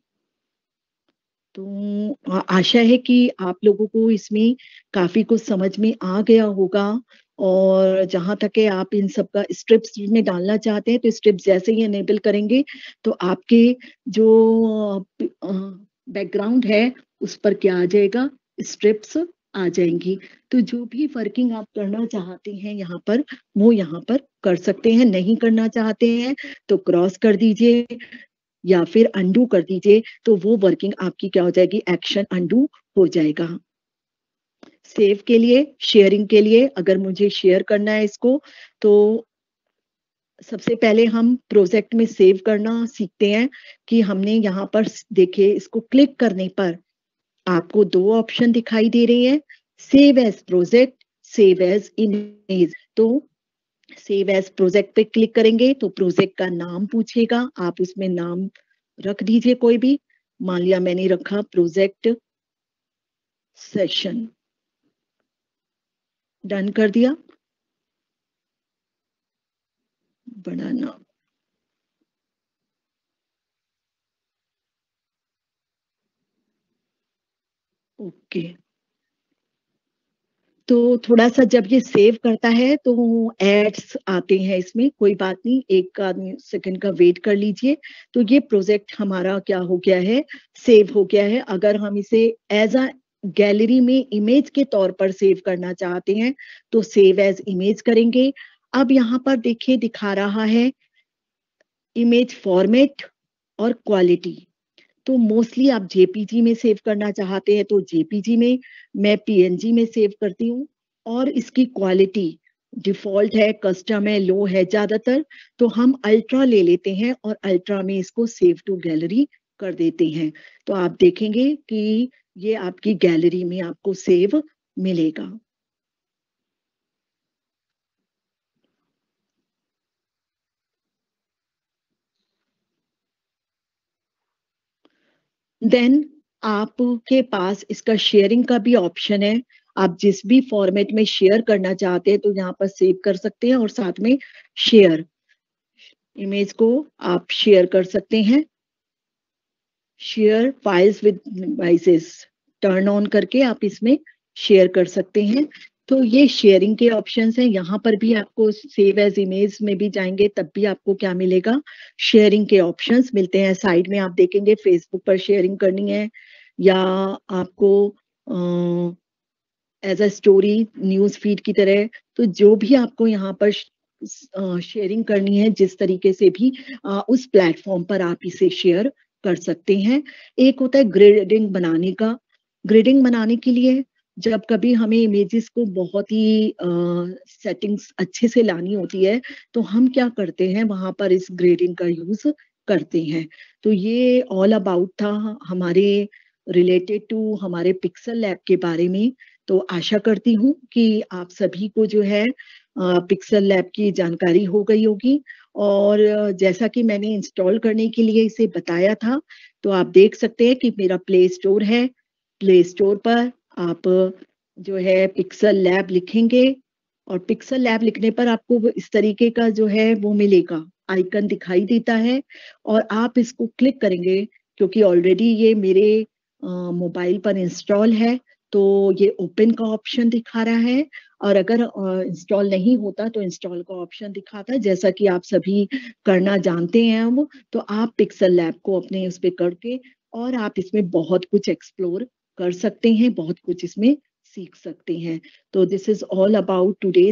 तो आशा है कि आप लोगों को इसमें काफी कुछ समझ में आ गया होगा। और जहां तक है आप इन सब का स्ट्रिप्स में डालना चाहते हैं, तो स्ट्रिप्स जैसे ही एनेबल करेंगे तो आपके जो बैकग्राउंड है उस पर क्या आ जाएगा, स्ट्रिप्स आ जाएंगी। तो जो भी वर्किंग आप करना चाहते हैं यहाँ पर, वो यहाँ पर कर सकते हैं। नहीं करना चाहते हैं तो क्रॉस कर दीजिए या फिर अंडू कर दीजिए, तो वो वर्किंग आपकी क्या हो जाएगी, एक्शन अंडू हो जाएगा। सेव के लिए, शेयरिंग के लिए, अगर मुझे शेयर करना है इसको, तो सबसे पहले हम प्रोजेक्ट में सेव करना सीखते हैं कि हमने यहाँ पर देखिए, इसको क्लिक करने पर आपको दो ऑप्शन दिखाई दे रही है, save as project, save as image. तो सेव एज प्रोजेक्ट पे क्लिक करेंगे तो प्रोजेक्ट का नाम पूछेगा, आप उसमें नाम रख दीजिए कोई भी। मान लिया मैंने रखा प्रोजेक्ट सेशन, डन कर दिया। बड़ा नाम, ओके। तो थोड़ा सा जब ये सेव करता है तो एड्स आते हैं इसमें, कोई बात नहीं, एक आदमी सेकंड का वेट कर लीजिए। तो ये प्रोजेक्ट हमारा क्या हो गया है, सेव हो गया है। अगर हम इसे एज अ गैलरी में इमेज के तौर पर सेव करना चाहते हैं तो सेव एज इमेज करेंगे। अब यहाँ पर देखिए दिखा रहा है इमेज फॉर्मेट और क्वालिटी। तो मोस्टली आप जेपीजी में सेव करना चाहते हैं तो जेपीजी में, मैं पीएनजी में सेव करती हूँ। और इसकी क्वालिटी डिफॉल्ट है, कस्टम है, लो है ज्यादातर। तो हम अल्ट्रा ले लेते हैं और अल्ट्रा में इसको सेव टू गैलरी कर देते हैं। तो आप देखेंगे कि ये आपकी गैलरी में आपको सेव मिलेगा। देन आपके पास इसका शेयरिंग का भी ऑप्शन है। आप जिस भी फॉर्मेट में शेयर करना चाहते हैं तो यहाँ पर सेव कर सकते हैं, और साथ में शेयर इमेज को आप शेयर कर सकते हैं। Share files with devices turn on करके आप इसमें शेयर कर सकते हैं। तो ये शेयरिंग के ऑप्शंस हैं। यहाँ पर भी आपको सेव एज इमेज में भी जाएंगे तब भी आपको क्या मिलेगा, शेयरिंग के ऑप्शंस मिलते हैं। साइड में आप देखेंगे फेसबुक पर शेयरिंग करनी है या आपको as a story news feed की तरह, तो जो भी आपको यहाँ पर शेयरिंग करनी है जिस तरीके से भी उस प्लेटफॉर्म पर आप इसे शेयर कर सकते हैं। एक होता है ग्रेडिंग बनाने का। ग्रेडिंग बनाने के लिए जब कभी हमें इमेजेस को बहुत ही सेटिंग्स अच्छे से लानी होती है तो हम क्या करते हैं, वहां पर इस ग्रेडिंग का यूज करते हैं। तो ये ऑल अबाउट था हमारे रिलेटेड टू हमारे पिक्सल लैब के बारे में। तो आशा करती हूँ कि आप सभी को जो है पिक्सल लैब की जानकारी हो गई होगी। और जैसा कि मैंने इंस्टॉल करने के लिए इसे बताया था, तो आप देख सकते हैं कि मेरा प्ले स्टोर है। प्ले स्टोर पर आप जो है पिक्सल लैब लिखेंगे और पिक्सल लैब लिखने पर आपको इस तरीके का जो है वो मिलेगा, आइकन दिखाई देता है। और आप इसको क्लिक करेंगे, क्योंकि ऑलरेडी ये मेरे मोबाइल पर इंस्टॉल है, तो ये ओपन का ऑप्शन दिखा रहा है। और अगर इंस्टॉल नहीं होता तो इंस्टॉल का ऑप्शन दिखाता है, जैसा कि आप सभी करना जानते हैं। अब तो आप पिक्सल लैब को अपने उस पर करके और आप इसमें बहुत कुछ एक्सप्लोर कर सकते हैं, बहुत कुछ इसमें सीख सकते हैं। तो this is all about today.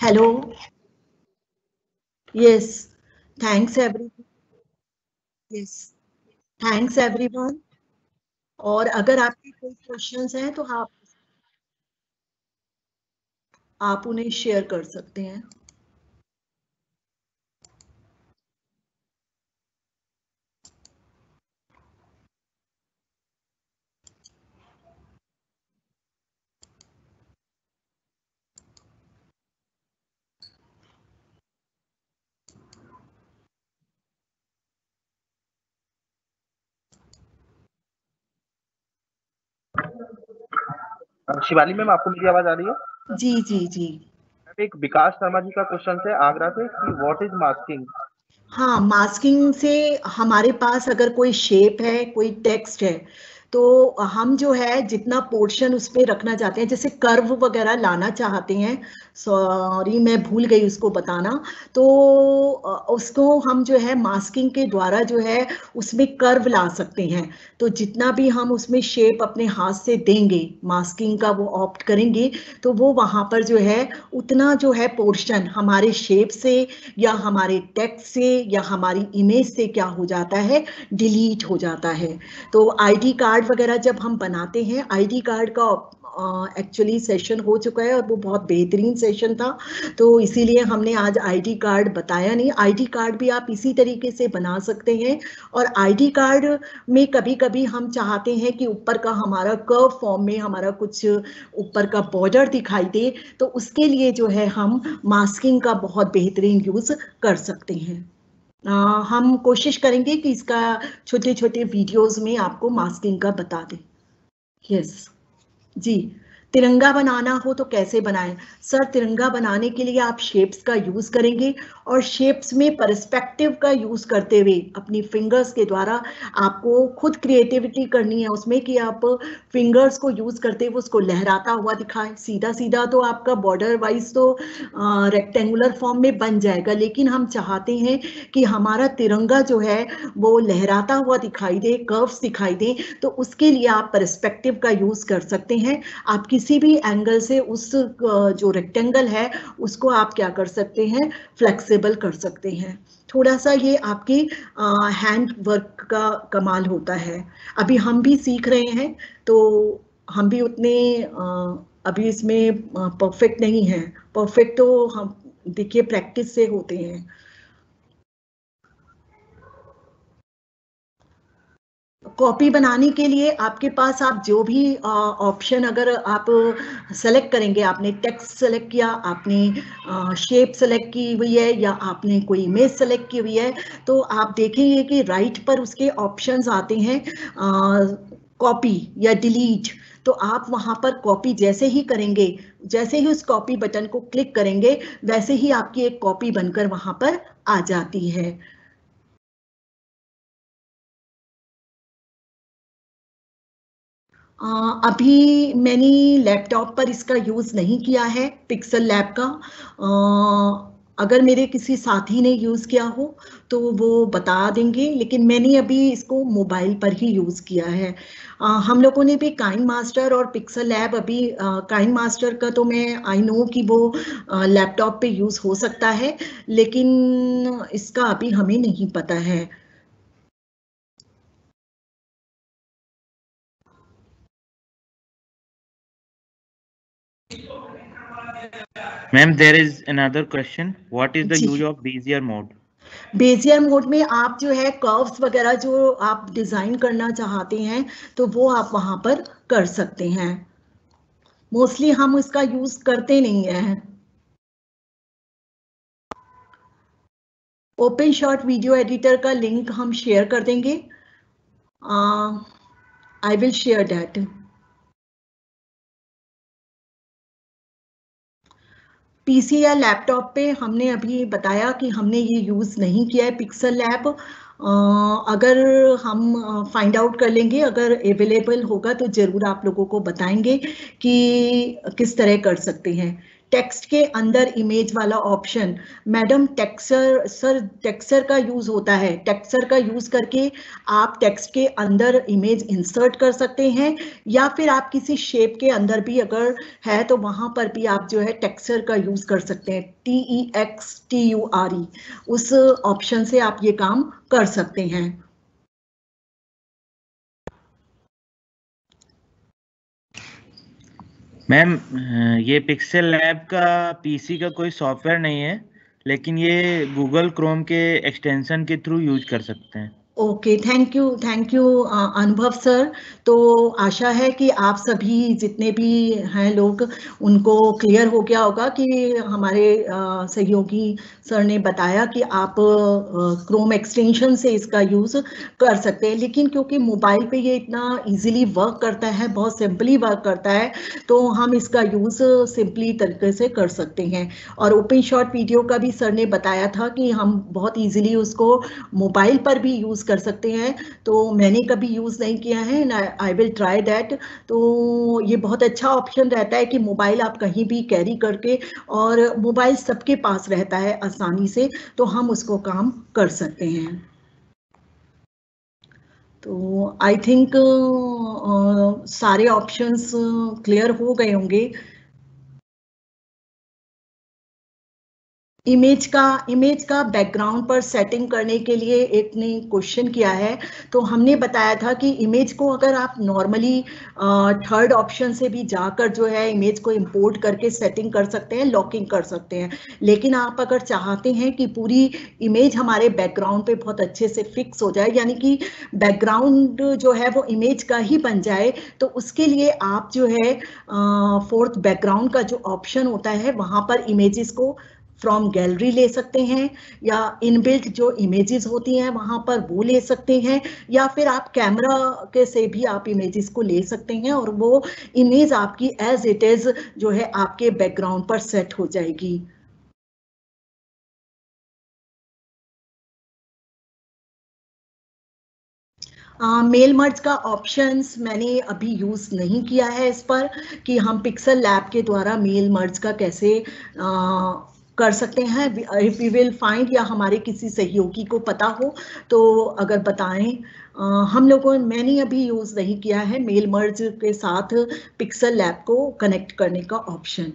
Hello, yes, thanks everyone, yes, thanks everyone. और अगर आपके कोई क्वेश्चंस हैं तो आप उन्हें शेयर कर सकते हैं। शिवाली मैम, आपको मेरी आवाज आ रही है? जी जी जी। एक विकास शर्मा जी का क्वेश्चन है आगरा से कि व्हाट इज मास्किंग। हाँ, मास्किंग से हमारे पास अगर कोई शेप है, कोई टेक्स्ट है, तो हम जो है जितना पोर्शन उसमें रखना चाहते हैं, जैसे कर्व वगैरह लाना चाहते हैं, सॉरी मैं भूल गई उसको बताना, तो उसको हम जो है मास्किंग के द्वारा जो है उसमें कर्व ला सकते हैं। तो जितना भी हम उसमें शेप अपने हाथ से देंगे, मास्किंग का वो ऑप्ट करेंगे, तो वो वहाँ पर जो है उतना जो है पोर्शन हमारे शेप से या हमारे टेक्स्ट से या हमारी इमेज से क्या हो जाता है, डिलीट हो जाता है। तो आईडी कार्ड वगैरह जब हम बनाते हैं, आईडी कार्ड का एक्चुअली सेशन हो चुका है और वो बहुत बेहतरीन सेशन था, तो इसीलिए हमने आज आईडी कार्ड बताया नहीं। आईडी कार्ड भी आप इसी तरीके से बना सकते हैं। और आईडी कार्ड में कभी कभी हम चाहते हैं कि ऊपर का हमारा कर्व फॉर्म में हमारा कुछ ऊपर का बॉर्डर दिखाई दे, तो उसके लिए जो है हम मास्किंग का बहुत बेहतरीन यूज कर सकते हैं। हम कोशिश करेंगे कि इसका छोटे छोटे वीडियोस में आपको मास्किंग का बता दें। यस जी। तिरंगा बनाना हो तो कैसे बनाएं? सर, तिरंगा बनाने के लिए आप शेप्स का यूज करेंगे और शेप्स में पर्सपेक्टिव का यूज करते हुए अपनी फिंगर्स के द्वारा आपको खुद क्रिएटिविटी करनी है उसमें कि आप फिंगर्स को यूज करते हुए उसको लहराता हुआ दिखाएं। सीधा सीधा तो आपका बॉर्डर वाइज तो रेक्टेंगुलर फॉर्म में बन जाएगा, लेकिन हम चाहते हैं कि हमारा तिरंगा जो है वो लहराता हुआ दिखाई दे, कर्व्स दिखाई दे, तो उसके लिए आप पर्सपेक्टिव का यूज कर सकते हैं। आप किसी भी एंगल से उस जो रेक्टेंगल है उसको आप क्या कर सकते हैं, फ्लेक्सिबल कर सकते हैं। थोड़ा सा ये आपकी हैंड वर्क का कमाल होता है। अभी हम भी सीख रहे हैं, तो हम भी उतने अभी इसमें परफेक्ट नहीं है। परफेक्ट तो हम देखिए प्रैक्टिस से होते हैं। कॉपी बनाने के लिए आपके पास आप जो भी ऑप्शन अगर आप सेलेक्ट करेंगे, आपने टेक्स्ट सेलेक्ट किया, आपने शेप सेलेक्ट की हुई है या आपने कोई इमेज सेलेक्ट की हुई है, तो आप देखेंगे कि राइट पर उसके ऑप्शंस आते हैं कॉपी या डिलीट। तो आप वहां पर कॉपी जैसे ही करेंगे, जैसे ही उस कॉपी बटन को क्लिक करेंगे, वैसे ही आपकी एक कॉपी बनकर वहां पर आ जाती है। अभी मैंने लैपटॉप पर इसका यूज़ नहीं किया है, पिक्सल लैब का। अगर मेरे किसी साथी ने यूज़ किया हो तो वो बता देंगे, लेकिन मैंने अभी इसको मोबाइल पर ही यूज़ किया है। हम लोगों ने भी काइन मास्टर और पिक्सल लैब, अभी काइन मास्टर का तो मैं आई नो कि वो लैपटॉप पे यूज़ हो सकता है, लेकिन इसका अभी हमें नहीं पता है। Ma'am, there is another question. What is the use of Bezier mode? Bezier mode में आप जो है कर्व्स वगैरह जो आप डिजाइन करना चाहते हैं, तो वो आप वहां पर कर सकते हैं। मोस्टली हम इसका यूज करते नहीं हैं। ओपन शॉट वीडियो एडिटर का लिंक हम शेयर कर देंगे। I will share that. PC या लैपटॉप पे हमने अभी बताया कि हमने ये यूज़ नहीं किया है पिक्सल लैब। अगर हम फाइंड आउट कर लेंगे, अगर अवेलेबल होगा तो ज़रूर आप लोगों को बताएंगे कि किस तरह कर सकते हैं। टेक्स्ट के अंदर इमेज वाला ऑप्शन, मैडम टेक्सचर का यूज होता है। टेक्सचर का यूज करके आप टेक्स्ट के अंदर इमेज इंसर्ट कर सकते हैं, या फिर आप किसी शेप के अंदर भी अगर है तो वहां पर भी आप जो है टेक्सचर का यूज कर सकते हैं, TEXTURE, उस ऑप्शन से आप ये काम कर सकते हैं। मैम ये पिक्सेल लैब का पीसी का कोई सॉफ्टवेयर नहीं है, लेकिन ये गूगल क्रोम के एक्सटेंशन के थ्रू यूज कर सकते हैं। Okay, thank you Anubhav sir. तो आशा है कि आप सभी जितने भी हैं लोग, उनको क्लियर हो गया होगा कि हमारे सहयोगी सर ने बताया कि आप क्रोम एक्सटेंशन से इसका यूज़ कर सकते हैं, लेकिन क्योंकि मोबाइल पे ये इतना इजीली वर्क करता है, बहुत सिंपली वर्क करता है, तो हम इसका यूज़ सिंपली तरीके से कर सकते हैं। और ओपन शॉट वीडियो का भी सर ने बताया था कि हम बहुत ईजिली उसको मोबाइल पर भी यूज़ कर सकते हैं, तो मैंने कभी यूज़ नहीं किया है, आई विल ट्राई दैट। तो ये बहुत अच्छा ऑप्शन रहता है कि मोबाइल आप कहीं भी कैरी करके, और मोबाइल सबके पास रहता है आसानी से, तो हम उसको काम कर सकते हैं। तो आई थिंक सारे ऑप्शंस क्लियर हो गए होंगे। इमेज का बैकग्राउंड पर सेटिंग करने के लिए एक ने क्वेश्चन किया है, तो हमने बताया था कि इमेज को अगर आप नॉर्मली थर्ड ऑप्शन से भी जाकर जो है इमेज को इंपोर्ट करके सेटिंग कर सकते हैं, लॉकिंग कर सकते हैं, लेकिन आप अगर चाहते हैं कि पूरी इमेज हमारे बैकग्राउंड पे बहुत अच्छे से फिक्स हो जाए, यानी कि बैकग्राउंड जो है वो इमेज का ही बन जाए, तो उसके लिए आप जो है फोर्थ बैकग्राउंड का जो ऑप्शन होता है वहाँ पर इमेजेस को फ्रॉम गैलरी ले सकते हैं, या इनबिल्ट जो इमेजेस होती हैं वहां पर वो ले सकते हैं, या फिर आप कैमरा के से भी आप इमेजेस को ले सकते हैं, और वो इमेज आपकी एज इट इज जो है आपके बैकग्राउंड पर सेट हो जाएगी। मेल मर्ज का ऑप्शंस मैंने अभी यूज नहीं किया है इस पर, कि हम पिक्सल लैब के द्वारा मेल मर्ज का कैसे कर सकते हैं। इफ वी विल फाइंड, या हमारे किसी सहयोगी को पता हो तो अगर बताएं। हम लोगों मैंने अभी यूज नहीं किया है मेल मर्ज के साथ पिक्सल लैब को कनेक्ट करने का ऑप्शन।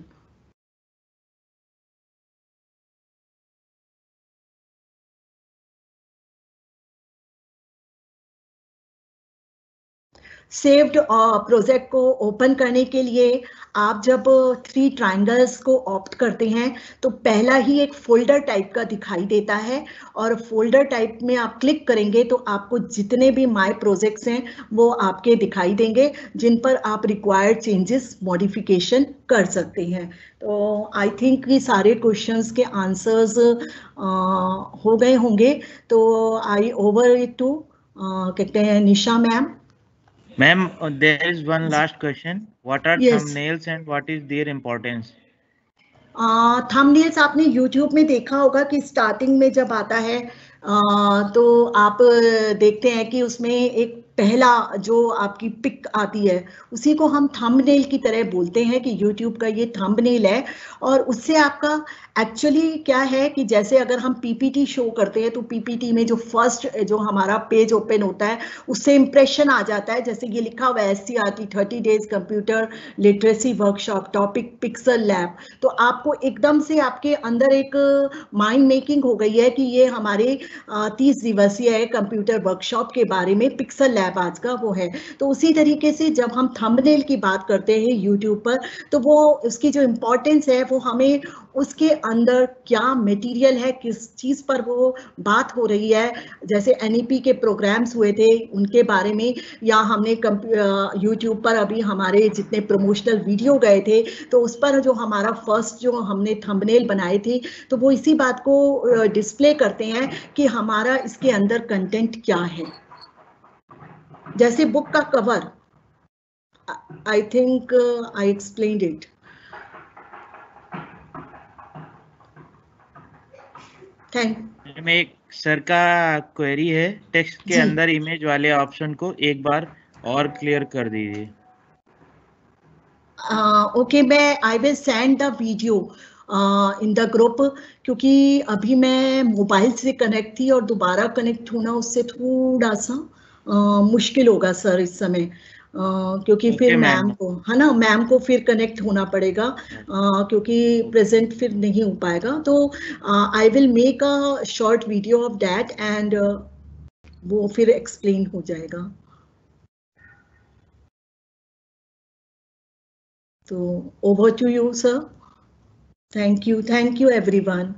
सेव्ड प्रोजेक्ट को ओपन करने के लिए आप जब 3 ट्रायंगल्स को ऑप्ट करते हैं तो पहला ही एक फोल्डर टाइप का दिखाई देता है, और फोल्डर टाइप में आप क्लिक करेंगे तो आपको जितने भी माय प्रोजेक्ट्स हैं वो आपके दिखाई देंगे, जिन पर आप रिक्वायर्ड चेंजेस मॉडिफिकेशन कर सकते हैं। तो आई थिंक ये सारे क्वेश्चंस के आंसर्स हो गए होंगे, तो आई ओवर इट टू कहते हैं Nisha ma'am. Ma'am, there is one last question. What are Yes. thumbnails and what is their importance? Thumbnails आपने YouTube में देखा होगा कि स्टार्टिंग में जब आता है तो आप देखते हैं कि उसमें एक पहला जो आपकी पिक आती है उसी को हम थंबनेल की तरह बोलते हैं कि YouTube का ये थंबनेल है। और उससे आपका एक्चुअली क्या है कि जैसे अगर हम पीपीटी शो करते हैं तो पीपीटी में जो फर्स्ट जो हमारा पेज ओपन होता है उससे इंप्रेशन आ जाता है, जैसे ये लिखा हुआ है SCRT 30 days computer literacy workshop topic PixelLab, तो आपको एकदम से आपके अंदर एक माइंड मेकिंग हो गई है कि ये हमारे 30 दिवसीय कंप्यूटर वर्कशॉप के बारे में पिक्सल लैब आज का वो है। तो उसी तरीके से जब हम थंबनेल की बात करते हैं यूट्यूब पर, तो वो उसकी जो इम्पोर्टेंस है वो हमें उसके अंदर क्या मटेरियल है, किस चीज़ पर वो बात हो रही है, जैसे NEP के प्रोग्राम्स हुए थे उनके बारे में, या हमने यूट्यूब पर अभी हमारे जितने प्रमोशनल वीडियो गए थे तो उस पर जो हमारा फर्स्ट जो हमने थंबनेल बनाए थे तो वो इसी बात को डिस्प्ले करते हैं कि हमारा इसके अंदर कंटेंट क्या है। जैसे बुक का cover, I think I explained it. में एक सर का क्वेरी है, टेक्स्ट के अंदर इमेज वाले ऑप्शन को एक बार और क्लियर कर दीजिए। ओके, मैं I will send the video in the group, क्योंकि अभी मैं मोबाइल से कनेक्ट थी और दोबारा कनेक्ट होना उससे थोड़ा सा मुश्किल होगा सर इस समय, क्योंकि Okay, फिर ma'am. मैम को, है ना, मैम को फिर कनेक्ट होना पड़ेगा, क्योंकि प्रेजेंट फिर नहीं हो पाएगा। तो I will make a short video of that and वो फिर एक्सप्लेन हो जाएगा। तो over to you sir. Thank you everyone.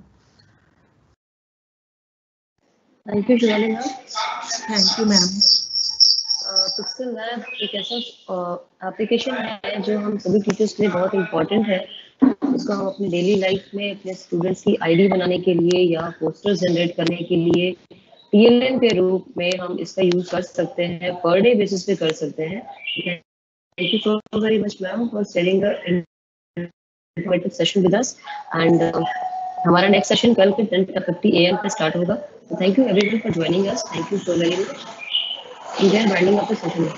Thank you Shivani ma'am. Thank you ma'am. PixelLab एक ऐसा एप्लीकेशन है जो हम सभी टीचर्स के लिए बहुत इम्पोर्टेंट है। इसको हम अपनी डेली लाइफ में अपने स्टूडेंट्स की आईडी बनाने के लिए या पोस्टर्स जनरेट करने के लिए टीएलएम के रूप में हम इसका यूज कर सकते हैं, पर डे बेसिस पे कर सकते हैं। Thank you so very much ma'am for sharing the informative session with us and हमारा नेक्स्ट सेशन कल के 10:50 AM पे स्टार्ट होगा। तो thank you everyone for joining us. Thank you so very much. Enjoy winding up the session.